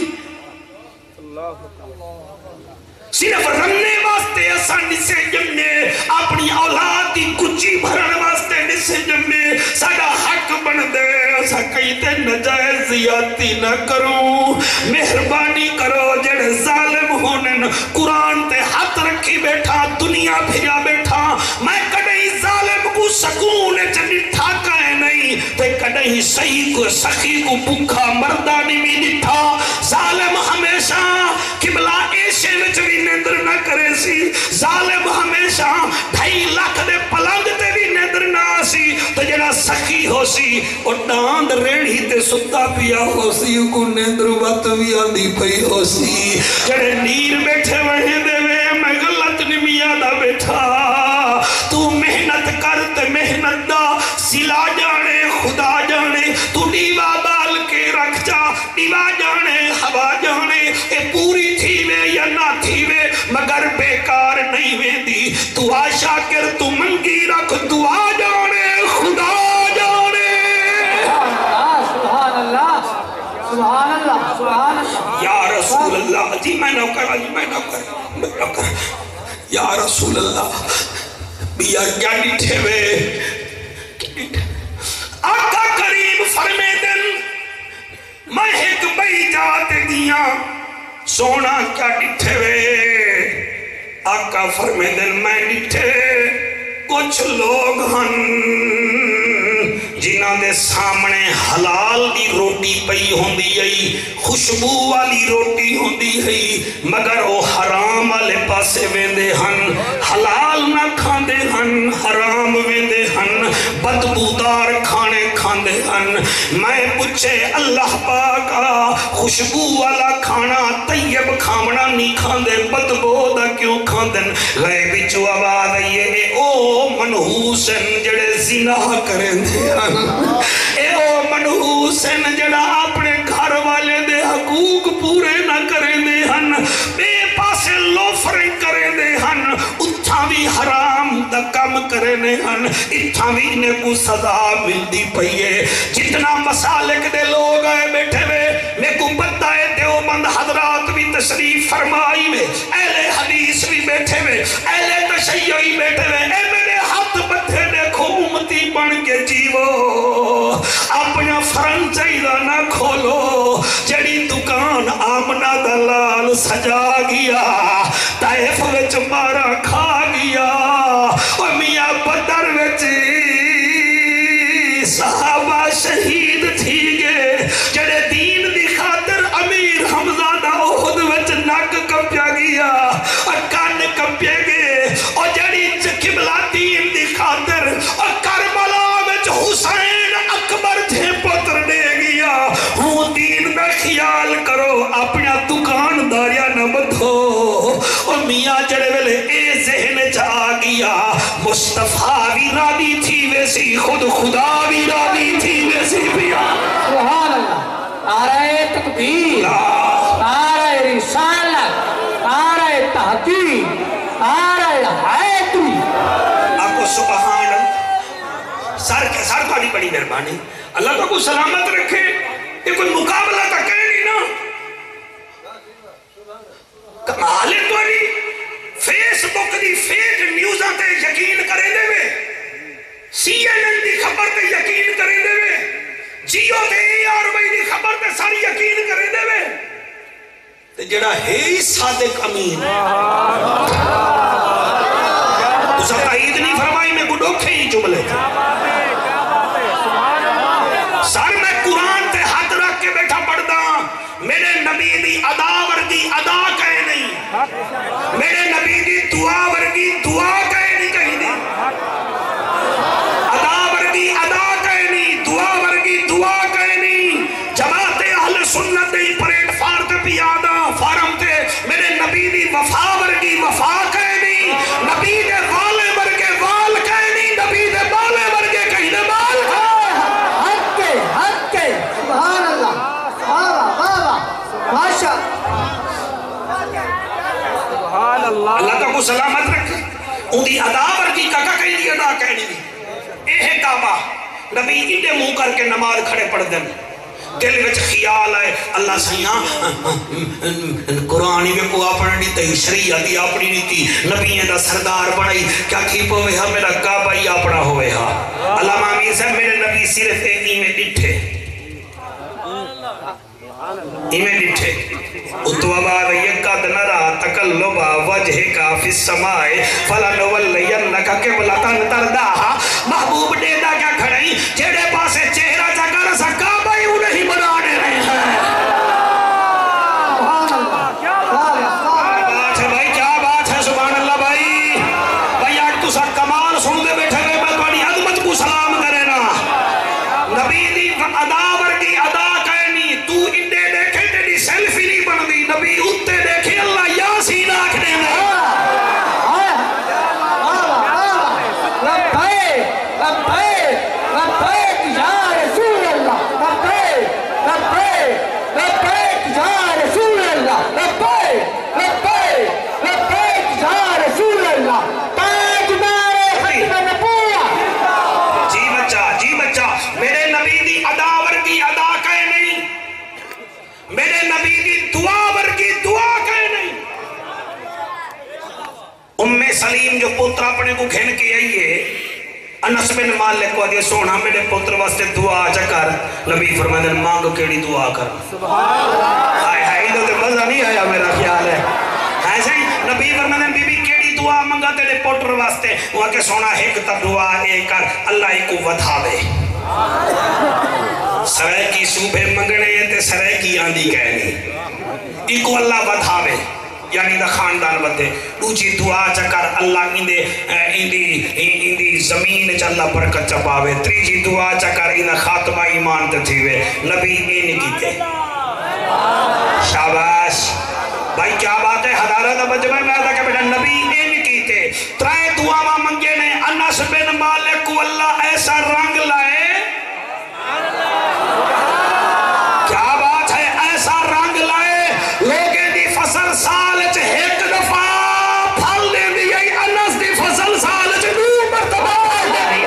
صرف رننے واسطے اساں نسے جمنے اپنی اولاد دی کچی بھرن واسطے نسے جمنے ساڑا حق بن دے اساں کہتے نجائز زیادتی نہ کروں مہربانی کرو جڑے ظالم ہونے قرآن تے ہاتھ رکھی بیٹھا دنیا بھیجا بیٹھا میں کدئی ظالم کو سکون چنٹھا کہے نہیں تے کدئی صحیح کو سخی کو بکھا مردانی بھی نٹھا ظالم ہمیشہ قبلہ ایشے وچ بھی نیندر نہ کرے سی ظالم ہمیشہ 2.5 لاکھ دے پلنگ تے بھی نیندر نہ آسی تو جڑا سخی ہو سی اور ڈاند ریڑھی تے ستا پیا ہو سی کو نیندر بات بھی آندی پئی ہو سی جڑے نیر بیٹھے وہیں دے وے میں غلط نمیا دا بیٹھا تو محنت کر تے محنت دا سلا جانے خدا جانے تو دیوا بال کے رکھ جا دیوا جانے ہوا جانے اے پوری تھی وے یا نہ تھی وے مگر بیکار نہیں ویندی تو آشا کر تو منگی رکھ دعا جانے خدا جانے سبحان اللہ یا رسول اللہ جی میں میں نوکر آجی میں نوکر یا رسول اللہ بیا کیا ڈٹھے وے آقا کریم فرمے دن میں ایک بئی جاتے دیا سونا کیا ڈٹھے وے آقا فرمے دن میں ڈٹھے کچھ لوگ ہن جنہاں دے سامنے حلال دی روٹی پئی ہوندی ہے خوشبو والی روٹی ہوندی ہے مگر وہ حرام والے پاسے ویندے ہن حلال نہ کھاندے ہن حرام ویندے ہن بدبودار کھانے کھاندے ہن میں پوچھے اللہ پاکا خوشبو والا کھانا طیب کھامنا نہیں کھاندے بدبو دا کیوں کھاندن غیب بچو آواز آئیے او منحوسن جڑے زنا کریں دے ہن اے او منحوسن جڑا اپنے گھر والے دے حقوق پورے نہ کریں دے ہن بے پاسے لوفریں کریں دے ہن اتھا بھی حرام دا کم کریں دے ہن اتھا بھی نے کو سزا مل دی پئیے جتنا مسالک دے لوگ آئے بیٹھے وے میں کو پتہ ہے دیوبند حضرات بھی تشریف فرمائی میں اہل حدیث بھی بیٹھے وے اہل تشیعی بیٹھے وے اے میرے ہاتھ بتھے دیکھو امتی بن کے جیو اپنا فرنچائزہ نہ کھولو جڑی دکان آمنہ دلال سجا گیا طائف وچ مارا کھا گیا اور میاں بدر وچ صحابہ شہید تھی گئے جڑے دین دی خاطر امیر حمزہ دا احد وچ نک کپیا گیا اور کان کپیا گئے اور جڑی قبلہ دین دی خاطر اور کربلا وچ حسین اکبر تھے پتر دے گیا ہوں دین میں خیال کرو اپنا دکانداریا نہ بدھو اور میاں جڑے ویلے اے ذہن چاہ گیا مصطفیٰ بھی راضی تھی ویسی خود خدا بھی راضی تھی ویسی پیا سبحان اللہ نعرہ تکبیر نعرہ رسالت نعرہ تحقیق نعرہ حیدری آپ کو سبحان سر بڑی بڑی مہربانی اللہ تو کو سلامت رکھے یہ کوئی مقابلہ تک ہے نہیں نا کمال ہے تو نہیں فیس بک دی فیک نیوزاں تے یقین کریں دے وے سی این این دی خبر تے یقین کریں دے وے جیو تے اور بھائی دی خبر تے ساری یقین کریں دے وے تے جڑا ہے ہی صادق امین اس تائید نہیں فرمائی میں گڈوکھے ہی جملے تھے سر میں قرآن تے ہاتھ رکھ کے بیٹھا پڑھدا میرے نبی دی ادا ورگی ادا کہے نہیں میرے نبی دی دعا ورگی دعا کہے نہیں کہیں نہیں ادا ورگی ادا کہے نہیں دعا ورگی دعا کہے نہیں جماعت اہل سنت دی پریڈ فار تے پیادا فارم تے میرے نبی دی وفا ورگی وفا کہے نہیں نبی دے والے ورگے وال کہے نہیں نبی دے بالے ورگے کہیں دے بال حق کے سبحان اللہ ماشاء سبحان اللہ اللہ کا کو سلامت رکھے ان دی ادا ورگی ککا کہیں دی ادا کہنی دی اے کعبہ نبی انڈے منہ کر کے نماز کھڑے پڑھ دیں دل وچ خیال آئے اللہ سیاں قرآنی میں کو اپنا نہیں تی شریعہ دی اپنی نہیں تی نبی دا سردار بڑھائی کیا کھیپ ہوئے ہاں میرا کعبہ ہی اپنا ہوئے ہاں اللہ مامی صاحب میرے نبی صرف ایک میں ڈٹھے ایمیں ڈٹھے اتوابا یکد نرا تقلبا وجہ کا فی السمائے فلنولینکا قبلتن ترداہا محبوب دیدہ کیا کھڑائی جیڑے پاسے چہرہ چکر سکا بھائی انہیں بنانے رہے ہیں بات ہے بھائی کیا بات ہے سبحان اللہ بھائی بھائی آج تو سا کمال سن دے بیٹھے گئے میں بڑی عظمت کو سلام کرے نا نبی دی ادا ورگی ادا کہنی تو انڈے دیکھے تیری سیلفی نہیں بن دی نبی اتے دیکھے اللہ یاسین آکھنے میں ام سلیم جو پتر اپنے کو گھن کے آئی ہے انس بن مالک کو دیا سونا میرے پتر واسطے دعا چکر نبی فرمائے مانگ کیڑی دعا کر ہائے ہائے ادھر تے مزہ نہیں آیا میرا خیال ہے ایسے ہی نبی فرمائے بی بی کیڑی دعا منگا تیرے پتر واسطے وہاں کے سونا ایک تا دعا اے کر اللہ ہی کو ودھاوے سرے کی صوبے منگنے تے سرے کی آندھی کہنی ایکو اللہ ودھاوے یعنی دا خاندان بدے دوجی دعا چکر اللہ اندی زمین چا اللہ برکت چپاوے تریجی دعا چکر اندہ خاتمہ ایمان تجھیوے نبی این کیتے شاباش بھائی کیا بات ہے حضارت مجمع میں آتا کہ بیٹا نبی این کیتے ترائے دعا ماں منگے نے انس بن مالک کو اللہ ایسا رنگ لائے کیا بات ہے ایسا رنگ لائے لوگے دی فصل سال چھ ایک دفعہ پھل دے دی یہی انس دی فصل سال چھ دو مرتبہ دے دی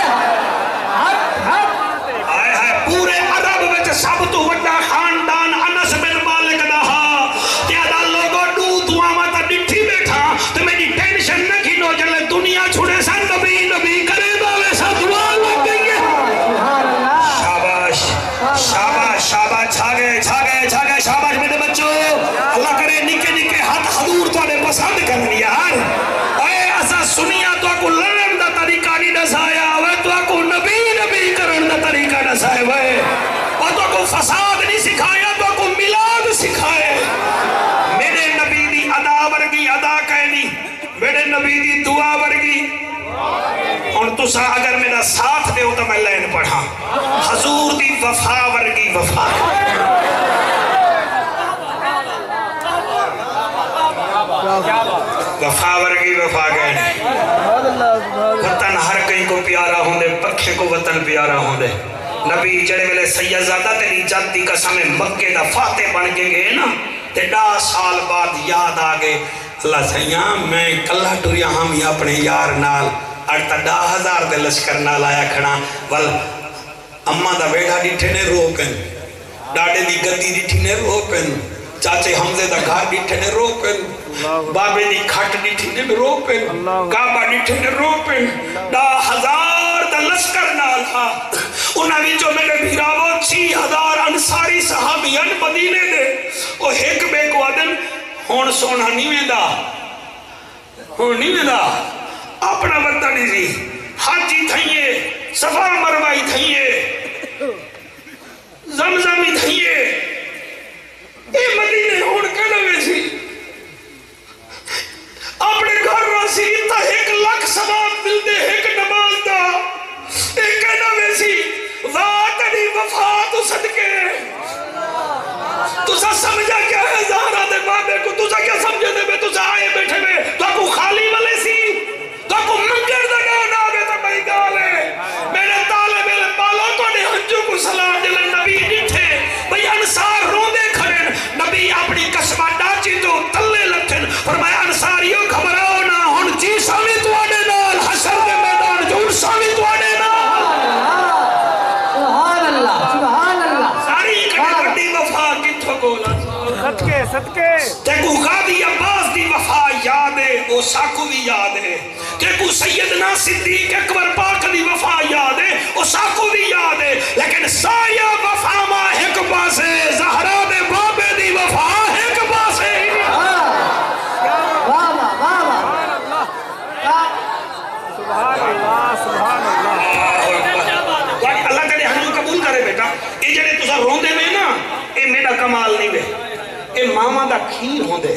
آئے ہے پورے عرب وچ سب تو وڈا خاندان انس بن مالک دا ہا تیادہ لوگوں دو دعا ماتا ڈٹھی بیٹھا تو میری ٹینشن نہ کھینو جلے دنیا چھوڑے سا نبی نبی کرے باوے سا دعا لگ گئی ہے شاباش شاباش شاباش چھاگے شاباش میرے بچوں اللہ کرے نکے نکے ہاتھ حضور تو آنے پسند کرنی یار اے ایسا سنیا تو آکو لڑن دا طریقہ نہیں نسایا وے تو آکو نبی نبی کرن دا طریقہ نسائے وے اور تو آکو فساد نہیں سکھایا تو آکو ملاد سکھائے میرے نبی دی ادا ورگی ادا کہنی میرے نبی دی دعا ورگی اور تو سا اگر میرا ساتھ دے ہو تو میں لین پڑھا حضور دی وفا ورگی وفا وفا ورگی وفا گئے وطن ہر کہیں کو پیارا ہوں دے پکھے کو وطن پیارا ہوں دے نبی جڑے ملے سیدزادہ تیری جد دی قسم مکے دا فاتح بن کے گئے نا تے 10 سال بعد یاد آگے اللہ سیاں میں کلہ ٹوریا ہم ہی اپنے یار نال اڑتا 10,000 دے لشکر نال آیا کھڑا ول اممہ دا بیٹھا ڈیٹھے نے روکن ڈاڑے دی گدی ڈیٹھی نے روکن چاچے حمزے دا گھر ڈیٹھے نے روکن بابے دی کھٹ ڈیٹھی نے روکن کعبہ ڈیٹھے نے روکن 10,000 دا لشکر نال تھا انہاں بھی جو میرے بھیراوہ 6,000 انساری صحابیان مدینے دے وہ ایک بے کو آدن ہون سونا نہیں ویندہ اپنا وطن ہی حاجی تھائیے صفا مروائی تھائیے زمزمی تھائیے اے مدینے ہون کہنا ویسی اپنے گھر راسی تا 1,00,000 ثواب مل دے ایک نماز دا اے کہنا ویسی واتنی وفا تو صدقے تو سا سمجھا کیا ہے زہرہ دے بابے کو تو سا کیا سمجھے دے بے تو سا آئے بیٹھے میں تو کو خالی والے سی تو کو منگر دگان آگے تو بھائی گالے میرے تالے میرے بالوں تو نے ہنجو کو سلام دلے نبی ڈٹھے بھئی انسار روندے کھڑے نبی اپنی قسمہ ڈاچی تو تلے لٹھن فرمایا انساریوں گھبراؤ نہ ہن جی سامی تو آنے نال حشر دے میدان جور سامی تو آنے نال سبحان اللہ ساری کٹی کٹی وفا کتھو گولا صدقے تیکو غادی عباس دی وفا یاد ہے وہ ساکو بھی یاد ہے تیکو سیدنا صدیق اکبر پاک دی وفا یاد ہے وہ ساکو بھی یاد ہے لیکن سایہ وفا ماں ایک پاسے زہرہ دے بابے دی وفا ایک پاسے سبحان اللہ اللہ کرے ہنجو قبول کرے بیٹا یہ جڑے تسا روندے میں نا یہ میرا کمال نہیں ہے یہ ماما دا کھیر ہوں دے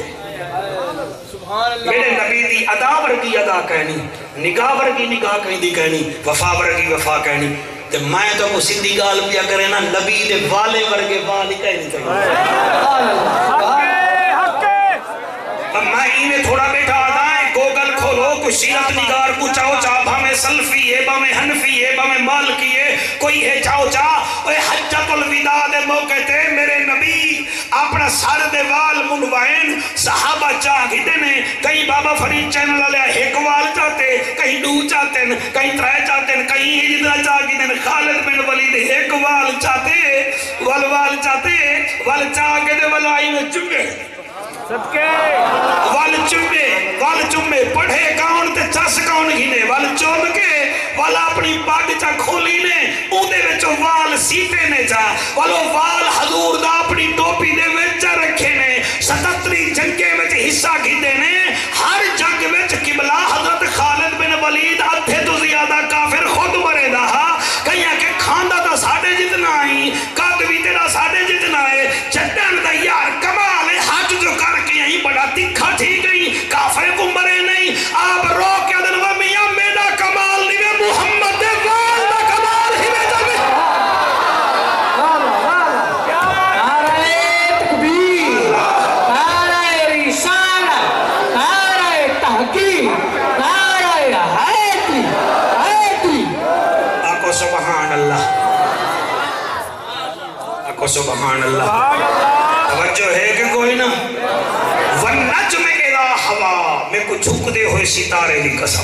میرے نبی دی ادا ورگی ادا کہنی نگاہ ورگی نگاہ کہنی وفا ورگی وفا کہنی تے میں تو کو سندھی گال پیا کرے نا نبی دے والے ورگے والی کہنی اب میں انہیں تھوڑا بیٹھا آدھا ہے گوگل کھولو کوئی سیرت نگار کو چاو چاہ بھامے سلفی ہے بھامے حنفی ہے بھامے مالکی ہے کوئی ہے چاو چاہ اوہ حجت الوداع دے موقع تے میرے نبی اپنا سار دے وال منوائن صحابہ چاہ گھٹے نے کہیں بابا فرید چینل علیہ ایک وال چاہتے کہیں دو چاہتے کہیں ترائے چاہتے کہیں اجدہ چاہ گھٹے خالد بن ولید ایک وال چاہتے وال چاہتے وال چاہ گھٹے والائی میں چکے صدقے وال چمے پڑھے وال چوم کے والا اپنی پاگ چا کھولی نے اودے وچوں وال سیٹے نے جا والو وال حضور دا اپنی ٹوپی دے وچ رکھے نے 77 جنگے وچ حصہ کیتے نے ہر جنگ وچ قبلہ حضرت خالد بن ولید ادھے تو زیادہ کافر خود مرے دا کہیں کہ کھاندہ دا ساڑھے جتنا آئی قد بھی تیرا ساڑھے جتنا ہے چٹن دا یار کمال ہے حج جو کر کے یہیں بڑا تکھا تھی گئی کافر کو مرے نہیں آپ رو کے دن وہ میاں میرا کمال نہیں ہے محمد دے وال دا کمال ہی میں جب نعرہ تکبیر نعرہ رسالہ نعرہ تحقیق نعرہ حیدری آکو سبحان اللہ آکو سبحان اللہ توجہ ہے کہ کوئی نا وَالنَّجْمِ إِذَا حَوَا میں کو جھک دے ہوئے ستارے دی قسم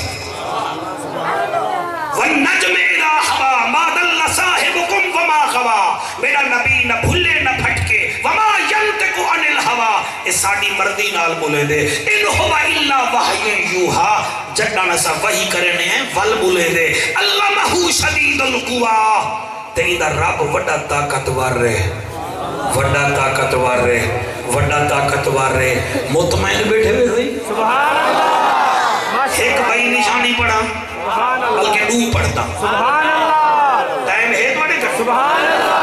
وَالنَّجْمِ إِذَا حَوَا مَا دَلَّ صَاحِبُكُمْ وَمَا غَوَا میرا نبی نہ بھولے نہ پھٹکے وَمَا يَنْتِقُ عَنِ الْهَوَا اس ساڑی مردی نال بولے دے اِنْ هُوَ إِلَّا وَحْيٌ يُوحَا جڑنا سا وحی کرنے ہیں ول بولے دے علمہ شدید القوا تیدہ رب وڈا طاقتور رہے وڈا طاقتور رہے وڈا طاقتور رہے مطمئن بیٹھے ہوئے ہوئی سبحان اللہ ایک بھائی نشانی پڑھا بلکہ دو پڑھتا سبحان اللہ ٹائم ہے پڑھے کر سبحان اللہ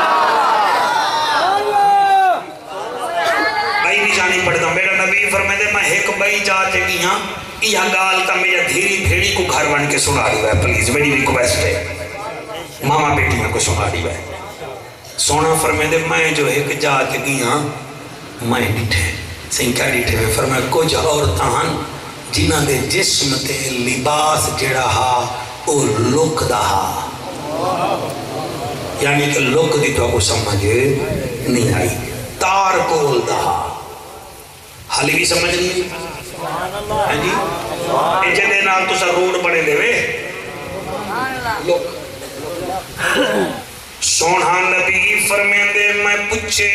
بھائی نشانی پڑھتا میرا نبی فرمائے دے میں ایک بھائی جا چکی ہاں یہ گال تا میرا دھیری بھیڑی کو گھر بن کے سنا دی ہے پلیز میری ریکویسٹ ہے ماما بیٹیاں کو سنا دی ہے سونا فرمائے دے میں جو ایک جا چکی ہاں میں ڈٹھے سنکھا ڈٹھے میں فرمائے کچھ عورتاں جنہ دے جسم تے لباس جڑا ہا او لک دا ہا یعنی کہ لک دی تو آپ کو سمجھ نہیں آئی تار کول دا ہا حالی بھی سمجھ نہیں ہاں جی ایجے دے نام تو سا روڈ بڑے دے وے لک سونا نبی فرمین دے میں پوچھے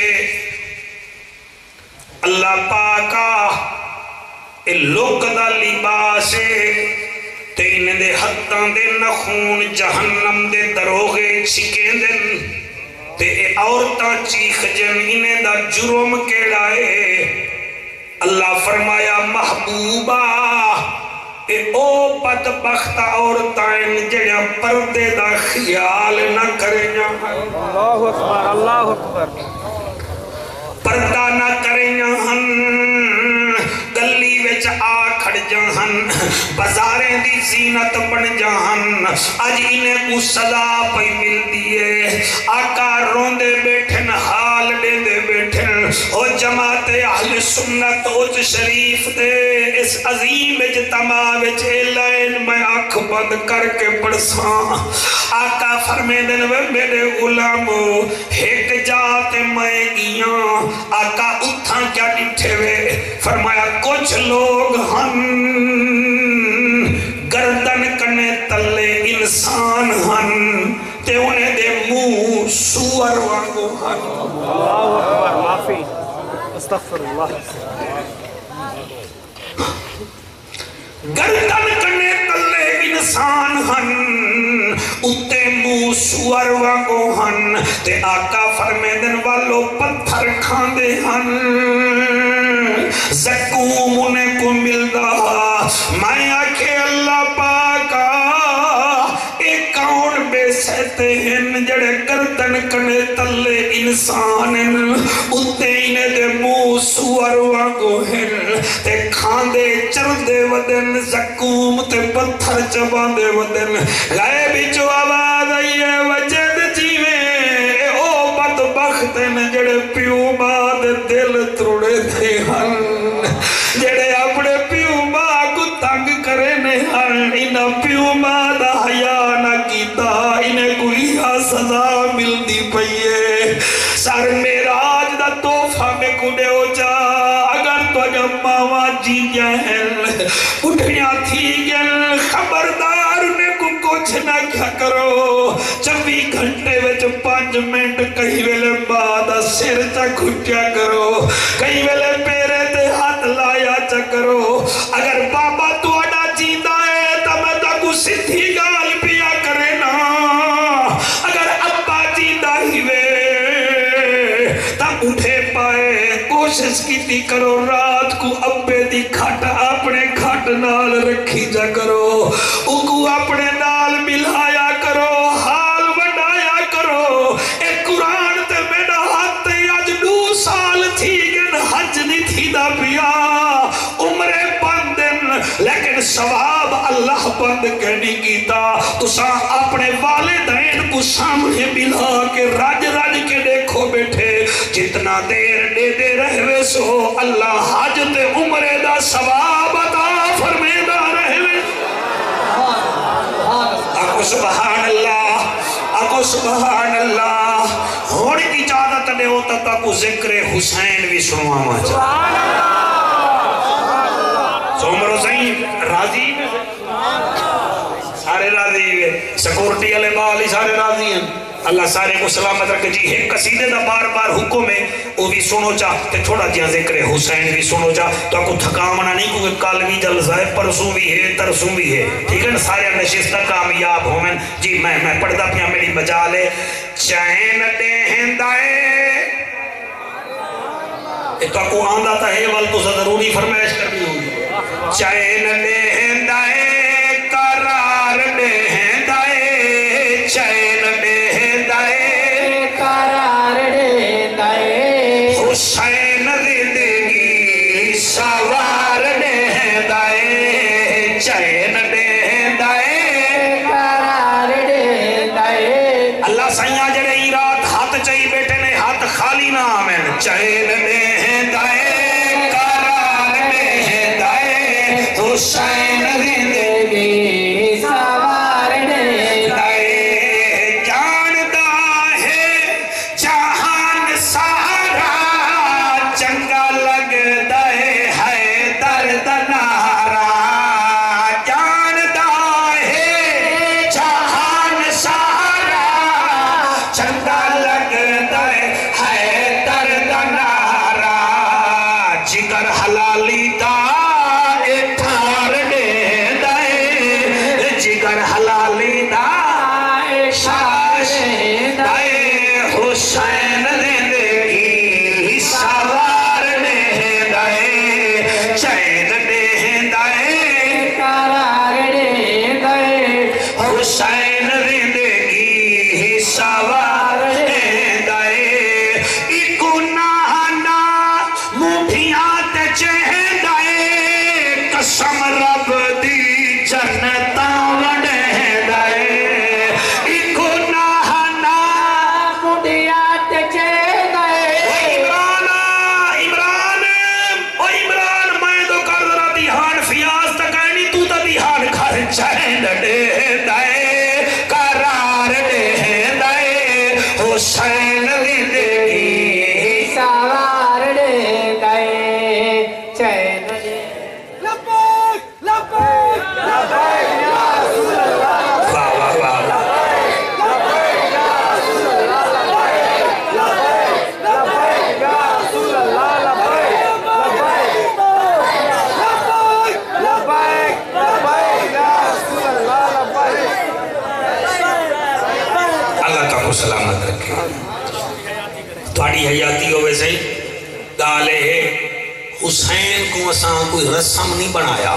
اللہ پاکا اے لوک دا لباسے تین دے حتاں دے نخون جہنم دے دروغے چھکیں دن تے اے عورتاں چیخ جن انہیں دا جرم کیڑائے اللہ فرمایا محبوبہ اے او بدبخت عورتائن جڑا پردے دا خیال نہ کریں اللہ اکبر اللہ اکبر پردہ نہ کریں گلی وچ آ کھڑ جہن بازاریں دی زینت بن جہن اج انہیں کو صدا پئی مل دیئے آقا روندے بیٹھن حال دے دے بیٹھن او جماعت اہل سنت اوج شریف دے اس عظیم اجتماع وچ لائن میں آنکھ بند کر کے پڑھساں آقا فرمیدن وے میرے غلامو ایک جات میں گیاں آقا اتھاں کیا ڈٹھے وے فرمایا کچھ لوگ ہن گردن کنے تلے انسان ہن تے انہیں دے منہ سور وانگو ہن اللہ اکبر معافی استغفر اللہ گردن کنے تلے انسان ہن اتے منہ سور وانگو ہن تے آقا فرمیدن والو پتھر کھاندے ہن زکوم انہیں کو ملدا میں آکھے اللہ پاکا ایک کون بے سہتے ہیں جڑے گردن کنے تلے انسان اتے انہیں دے منہ سور وانگو ہن تے کھاندے چردے ودن زکوم تے پتھر چباندے ودن غائب جو آواز آئیے وجد جیوے او بدبخت جڑے پیو بعد دل تروڑے تھے ہن جڑے اپنے پیو ماں کو تنگ کرے نے ہن انہاں پیو ماں دا حیا نہ کیتا انہیں کوئی سزا مل دی پئیے سر میراج دا توفہ میں کنے ہو جا اگر تو جب ماما جی گیا ہے اٹھیاں تھی گیا خبردار نے کو کچھ نہ کیا کرو 24 گھنٹے وچ 5 منٹ کہیں ویلے بعد سر چا کھٹیا کرو کہیں ویلے پیرے تے ہاتھ لایا چا کرو اگر بابا تو اڈا جیندہ ہے تو میں تا کو سدھی کرو رات کو ابے دی کھٹ اپنے کھٹ نال رکھی جا کرو اگو اپنے نال ملایا کرو حال بڑھایا کرو اے قرآن تے میرا ہاتھ اج 2 سال تھی گن حج نہیں تھی دا پیا عمرے بندن لیکن ثواب اللہ بند کرنی کیتا تساں اپنے والدین کو سامنے ملا کے رج رج کے دیکھو بیٹھے جتنا دیر دے دے رہے سو اللہ حج تے عمرے دا ثواب عطا فرمیدا رہے آکو سبحان اللہ ہوڑ اجازت دے ہوتا تا کو ذکر حسین بھی سنوا ماں عمر حسین راضی سارے راضی ہیں سیکورٹی والے بالی سارے راضی ہیں اللہ سارے کو سلامت رکھے جی ایک قصیدے دا بار بار حکم ہے وہ بھی سنو چاہ تے تھوڑا جہاں ذکر حسین بھی سنو چاہ تو آپ کو تھکامنا نہیں کیونکہ کل بھی جلسہ ہے پرسوں بھی ہے ترسوں بھی ہے ٹھیک ہے نا سارے نشستہ کامیاب ہومن جی میں پڑھدا پیا میری مجال ہے چین دہندائے تو آپ کو آندہ تا ہے وال تو ضروری فرمائش کرنی ہوگی چین دہندائے قرار دہندائے چین دہندائے قرار دہندائے حسین زندگی سوار دہندائے چین دہندائے قرار دہندائے اللہ سیاں جڑے ہی رات ہاتھ چاہی بیٹھے نے ہاتھ خالی نہ آمین چین دہندائے حسین زندگی سوار دے جاندا ہے جہان سارا چنگا لگدا ہے درد نارا جاندا ہے جہان سارا چنگا لگدا ہے درد نارا جگر حلالی دا حلالی دائے شاش دائے حسین زندگی سوار دائے چین دائے قرار دائے حسین زندگی سوار دائے ایکو نانا مٹھیات چہن دائے قسم رب دی جنتا چین دے دائے قرار دے دائے حسین زندگی سوار دے دائے چین دے لبیک لبیک لبیک یا رسول اللہ واہ واہ لبیک یا رسول اللہ لبیک لبیک یا رسول اللہ لبیک سلامت رکھے تھوڑی حیاتی ہوئے سے گالے ہے حسین کو اساں کوئی رسم نہیں بنایا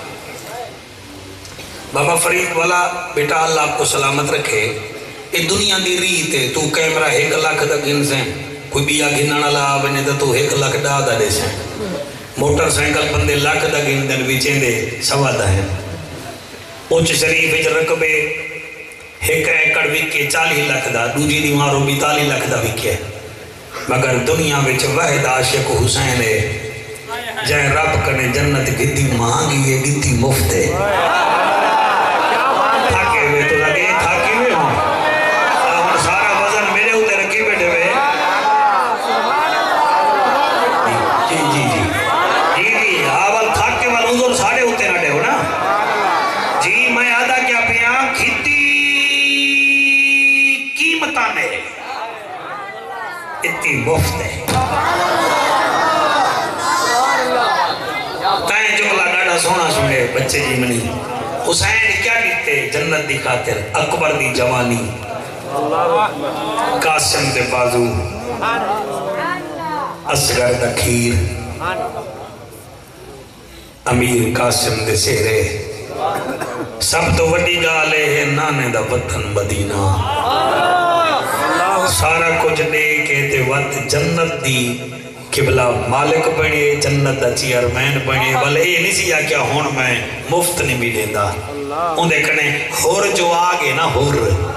بابا فرید والا بیٹا اللہ آپ کو سلامت رکھے یہ دنیا دی ریت ہے تو کیمرہ 1 لاکھ دا گن سے کوئی بیا گننا لا بنے دا تو 1 لاکھ دا دے سے موٹر سائیکل بندے لاکھ دا گن دن ویچیں دے سوا دا ہے اوچ شریف اچ رقبے 1 ایکڑ وکے 40 لاکھ دا دوجی دیواروں 42 لاکھ دا وکے مگر دنیا وچ واحد عاشق حسین ہے جائے رب کنے جنت گدی مانگی ہے گدی مفت ہے تھاکے ہوئے تو لگے تھاکے ہوئے ہوں اور سارا وزن میرے ہوتے رکھے بیٹھے ہوئے جی جی جی جی جی آوال تھاکے وال حضور سارے ہوتے نہ ہو نا جی میں آدھا کیا پیا کھتی قیمتانے اتنی مفت ہے تائیں جملہ ڈاڑا سونا سنے بچے جی منی حسین کیا کہتے جنت دی خاطر اکبر دی جوانی قاسم دے بازو اصغر دا کھیر امیر قاسم دے سیرے سب تو وڈی گالے ہے نانے دا وطن مدینہ سارا کچھ دے کے تے وقت جنت دی قبلہ مالک بنے جنت دا چیئرمین بنے بلے یہ نہیں سیا کیا ہون میں مفت نہیں بھی دیندہ ان دیکھنے ہور جو آگے نا ہور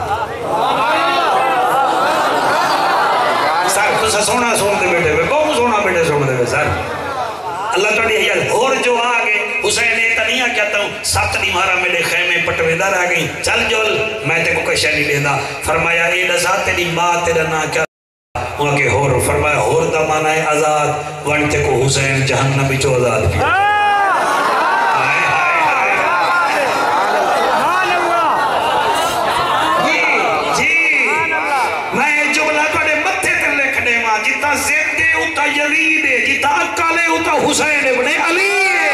سر تو سونا سون دے بیٹے بے بہت سونا بیٹے سون دے بے سر اللہ تعالی حیال ہور جو آگے حسین نے تنیا کہتا ہوں 7 نہیں مارا میرے خیمے پٹویدہ رہ گئی چل جول میں تے کو کشہ نہیں لیندہ فرمایا اے نزا تیری ماں تیرا نا کیا وہاں کے ہور فرمایا ہور دا مانا ہے آزاد وانتے کو حسین جہنمی چو آزاد کیا میں جملہ توڑے متھے تے لکھ دے ماں جتا زید دے اتا یزید دے جتا اکالے اتا حسین ابن علی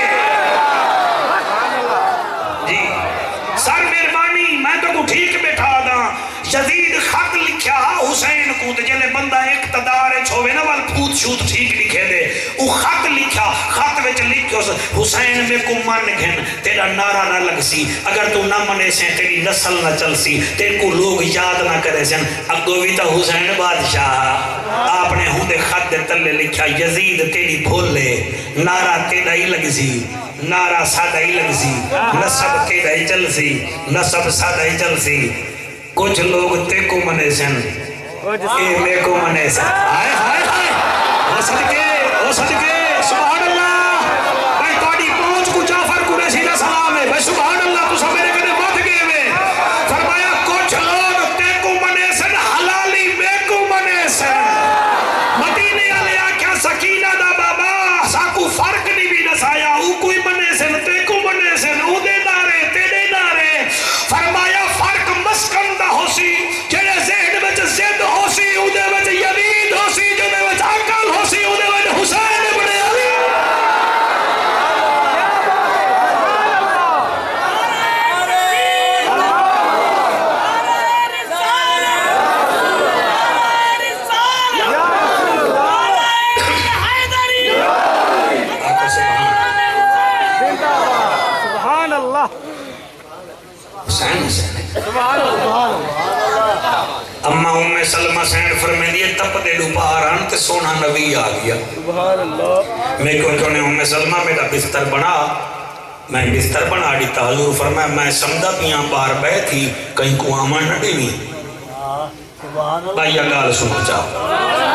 جی سر مہربانی میں تو کو ٹھیک بیٹھا دا یزید خط لکھیا حسین کو جلے بندہ اقتدار چھوے نا وال پھوت شوت ٹھیک لکھے دے وہ خط لکھیا خط وچ لکھو حسین میں کو من گھن تیرا نعرہ نہ لگ سی اگر تو نہ منے سے تیری نسل نہ چل سی تیر کو لوگ یاد نہ کرے سن اگو بھی تا حسین بادشاہ آپ نے ہوں دے خط دے تلے لکھیا یزید تیری بھول لے نعرہ تیرا ہی لگ سی نعرہ سادہ ہی لگ سی نسب تیرا ہی چل سی نسب سادہ ہی چل سی کچھ لوگ تے کو منے سن اے میں کو منے سن آئے آئے آئے او صدقے سبحان اللہ بھائی توڑی پہنچ کو جعفر قریشی کا سلام ہے بھائی سبحان اللہ تو سب میرے کنے بات گئے میں فرمایا کچھ لوگ تے کو منے سن حلالی میں کو منے سن مدینے آلیا کیا سکینہ دا بابا ساکو فرق نہیں بھی نسایا او کوئی منے سن تے کو منے سن او دے نارے تیرے نارے فرمایا فرق مسکن دا ہو سی جنہیں ذہن بچ زد ہو سی او دے بچ یمید ہو سی جو دے بچ عقل ہو سی او دے بچ حسین ابن علی اممہ سلمہ سین فرمے دیئے تپ دے دو پہاران تے سونا نبی آ گیا میں کیوں نے سلمہ میرا بستر بنا میں بستر بنا دیتا حضور فرمایا میں سمدہ پیاں باہر بے تھی کہیں کو آمان نہ دیوی بھائی گال سنو چاہو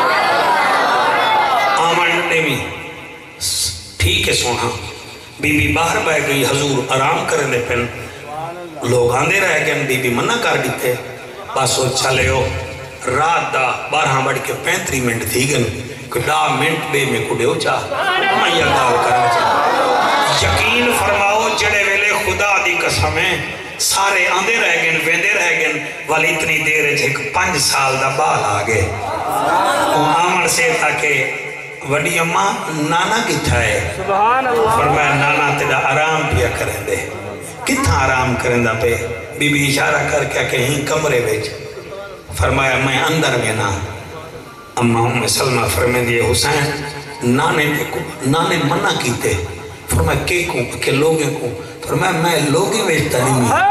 آمان نہ دیوی ٹھیک ہے سونا بی بی باہر بے گئی حضور آرام کرنے پھر لوگ آندے رہ گئے بی بی منع کر دیتے باسو چلے ہو رات دا 12 بڑھ کے 35 منٹ تھی گن کدا منٹ بے میں کڑے ہو چاہ میں یہ گال کرنا چاہ یقین فرماؤ جڑے ویلے خدا دی قسمیں سارے آندے رہ گئے ویندے رہ گئے والی اتنی دیر ہے ایک 5 سال دا بال آگے وہ آمن سے تاکہ وڈی اممہ نانا کتھا ہے فرمایا نانا تیرا آرام پیا کریں دے کتنا آرام کریں دا پہ بی بی اشارہ کر کے کہیں کمرے بیچ فرمایا میں اندر میں نا اممہ سلمہ فرمائے دیئے حسین نانے منع کیتے فرمایا کے کو کہ لوگیں کو فرمایا میں لوگیں بیچتا نہیں ہوں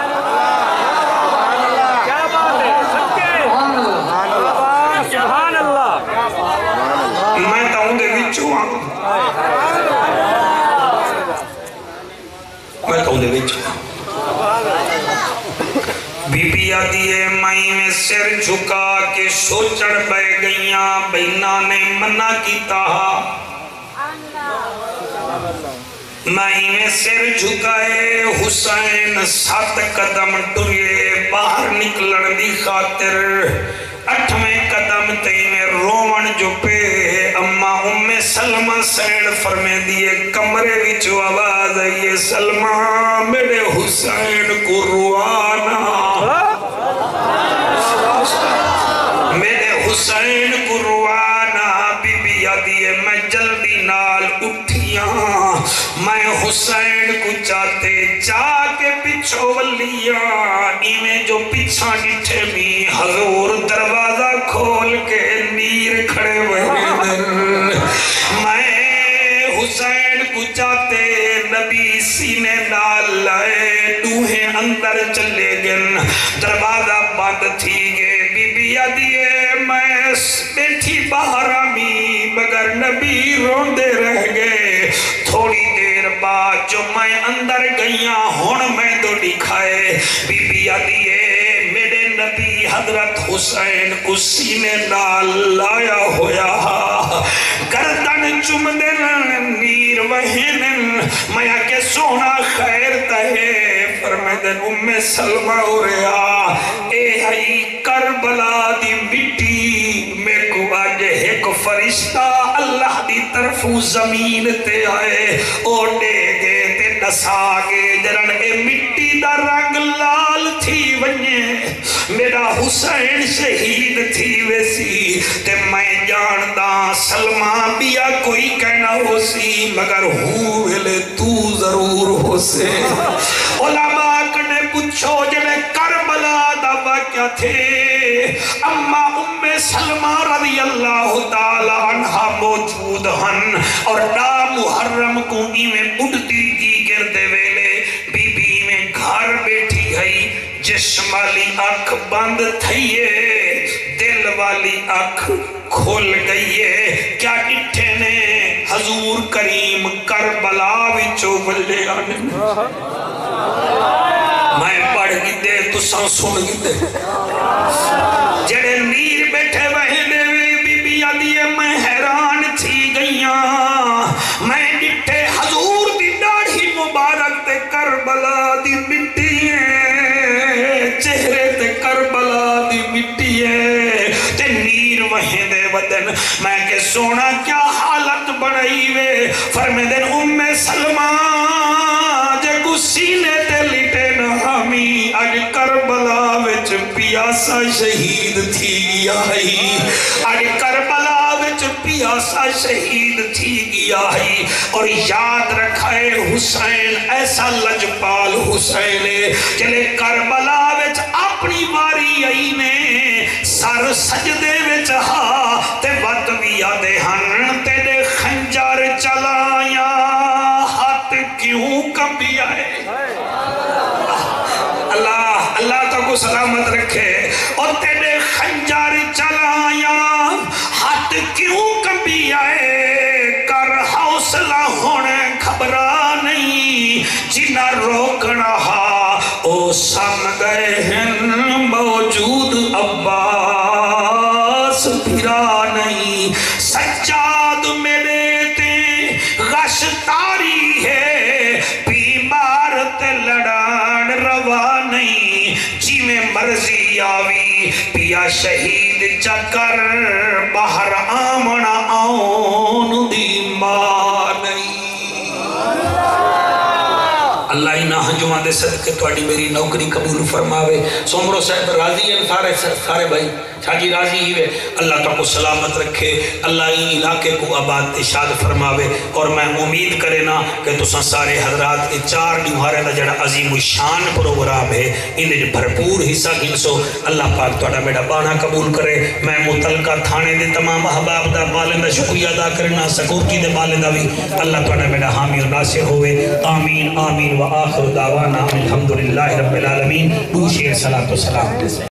کیا بات ہے سکے سبحان اللہ میں تاؤں دے وچوں آگا میں تاؤں دے وچوں بی بی آدھی ہے مائی میں سر جھکا کے سوچڑ بے گئیاں بینا نے منع کیتا مائی میں سر جھکائے حسین 7 قدم ٹرے باہر نکلن دی خاطر 8ویں قدم تی میں رومن جو پہ اممہ سلمہ سین فرمے دیئے کمرے وچو آواز آئیے سلمہ میرے حسین کو روانا میرے حسین کو روانا بی بی آدھی ہے میں جلدی نال اٹھیاں میں حسین کو چاہتے جا کے پچھو ولیاں ایمیں جو پچھا نٹھے میں حضور دروازہ کھول کے نیر کھڑے ہوئے میں اندر چلے گن دروازہ بند تھی گئے بی بی آدھیے میں بیٹھی باہر آمی مگر نبی روندے رہ گئے تھوڑی دیر بعد جو میں اندر گئیاں ہون میں دو دکھائے بی بی آدھیے میرے نبی حضرت حسین کو سینے نال لایا ہویا گردن چم دن نیر وہنن میں کہ سونا خیر تہے فرمیدن ام سلمہ ہو رہا اے ہی کربلا دی مٹی میں کو آج ایک فرشتہ اللہ دی طرف زمین تے آئے اوڑے گے تے نسا گے جرن اے مٹی دا رنگ لال تھی ونجے میرا حسین شہید تھی ویسی تے میں جاندہ سلمہ بیا کوئی کہنا ہو سی مگر ہوئے تو ضرور ہو سے علماء کنے پچھو جنہیں کربلا دا واقعہ تھے اما ام سلمہ رضی اللہ تعالیٰ عنہ موجود ہن اور نا محرم کو میں اڑتی کی گردے ویلے بی بی میں گھر بیٹھی ہے جسم والی آنکھ بند تھئیے دل والی آنکھ کھول گئیے کیا اٹھے نے حضور کریم کربلا وچو بلے آنے میں پڑھ گی دے تو سن سن گی دے جڑے نیر بیٹھے وہنے بی بی آدھیے میں حیران تھی گئیاں میں ڈٹھے حضور دی داڑھی مبارک تے کربلا دی مٹی ہے چہرے تے کربلا دی مٹی ہے تے نیر وہنے بدن میں کہ سونا کیا حالت بڑھائی وے فرمیدن ام سلمہ جے کو سینے تے لٹے نامی اج کربلا وچ پیاسا شہید تھی گیا ہے اج کربلا وچ پیاسا شہید تھی گیا ہے اور یاد رکھائے حسین ایسا لجپال حسین چلے کربلا وچ اپنی واری آئی نے سر سجدے وچ ہا تے وقت بھی آدھے ہن تیرے خنجر چلایا ہاتھ کیوں کبھی آئے اللہ تو کو سلامت رکھے اور تیرے خنجر چلایا ہاتھ کیوں کبھی آئے کر حوصلہ ہونے گھبرا نہیں جنہ روکنا ہا او سم گئے ہیں موجود عباس پھرا نہیں سجاد میرے تے غش تاری ہے بیمار تے لڑان روا نہیں جی میں مرضی آوی پیا شہید چکر باہر آمنا آن دی ماں نہیں اللہ انہا ہنجوان دے صدقے توڑی میری نوکری قبول فرماوے سومرو صاحب راضی ہیں سارے بھائی چھاجی راضی ہی وے اللہ تو کو سلامت رکھے اللہ ان علاقے کو آباد اشاد فرماوے اور میں امید کرے نا کہ تساں سارے حضرات کے 4 دیوارے دا جڑا عظیم الشان پروگرام ہے انہیں بھرپور حصہ گنسو اللہ پاک توڑا میڈا بانا قبول کرے میں متعلقہ تھانے دے تمام احباب دا بالندہ شکریہ ادا کرنا سکورتی دے بالندہ بھی اللہ توڑا میڈا حامی و ناصر ہوئے آمین آمین و آخر دعوانا الحمدللہ رب العالمین دو شیر صلاة و سلام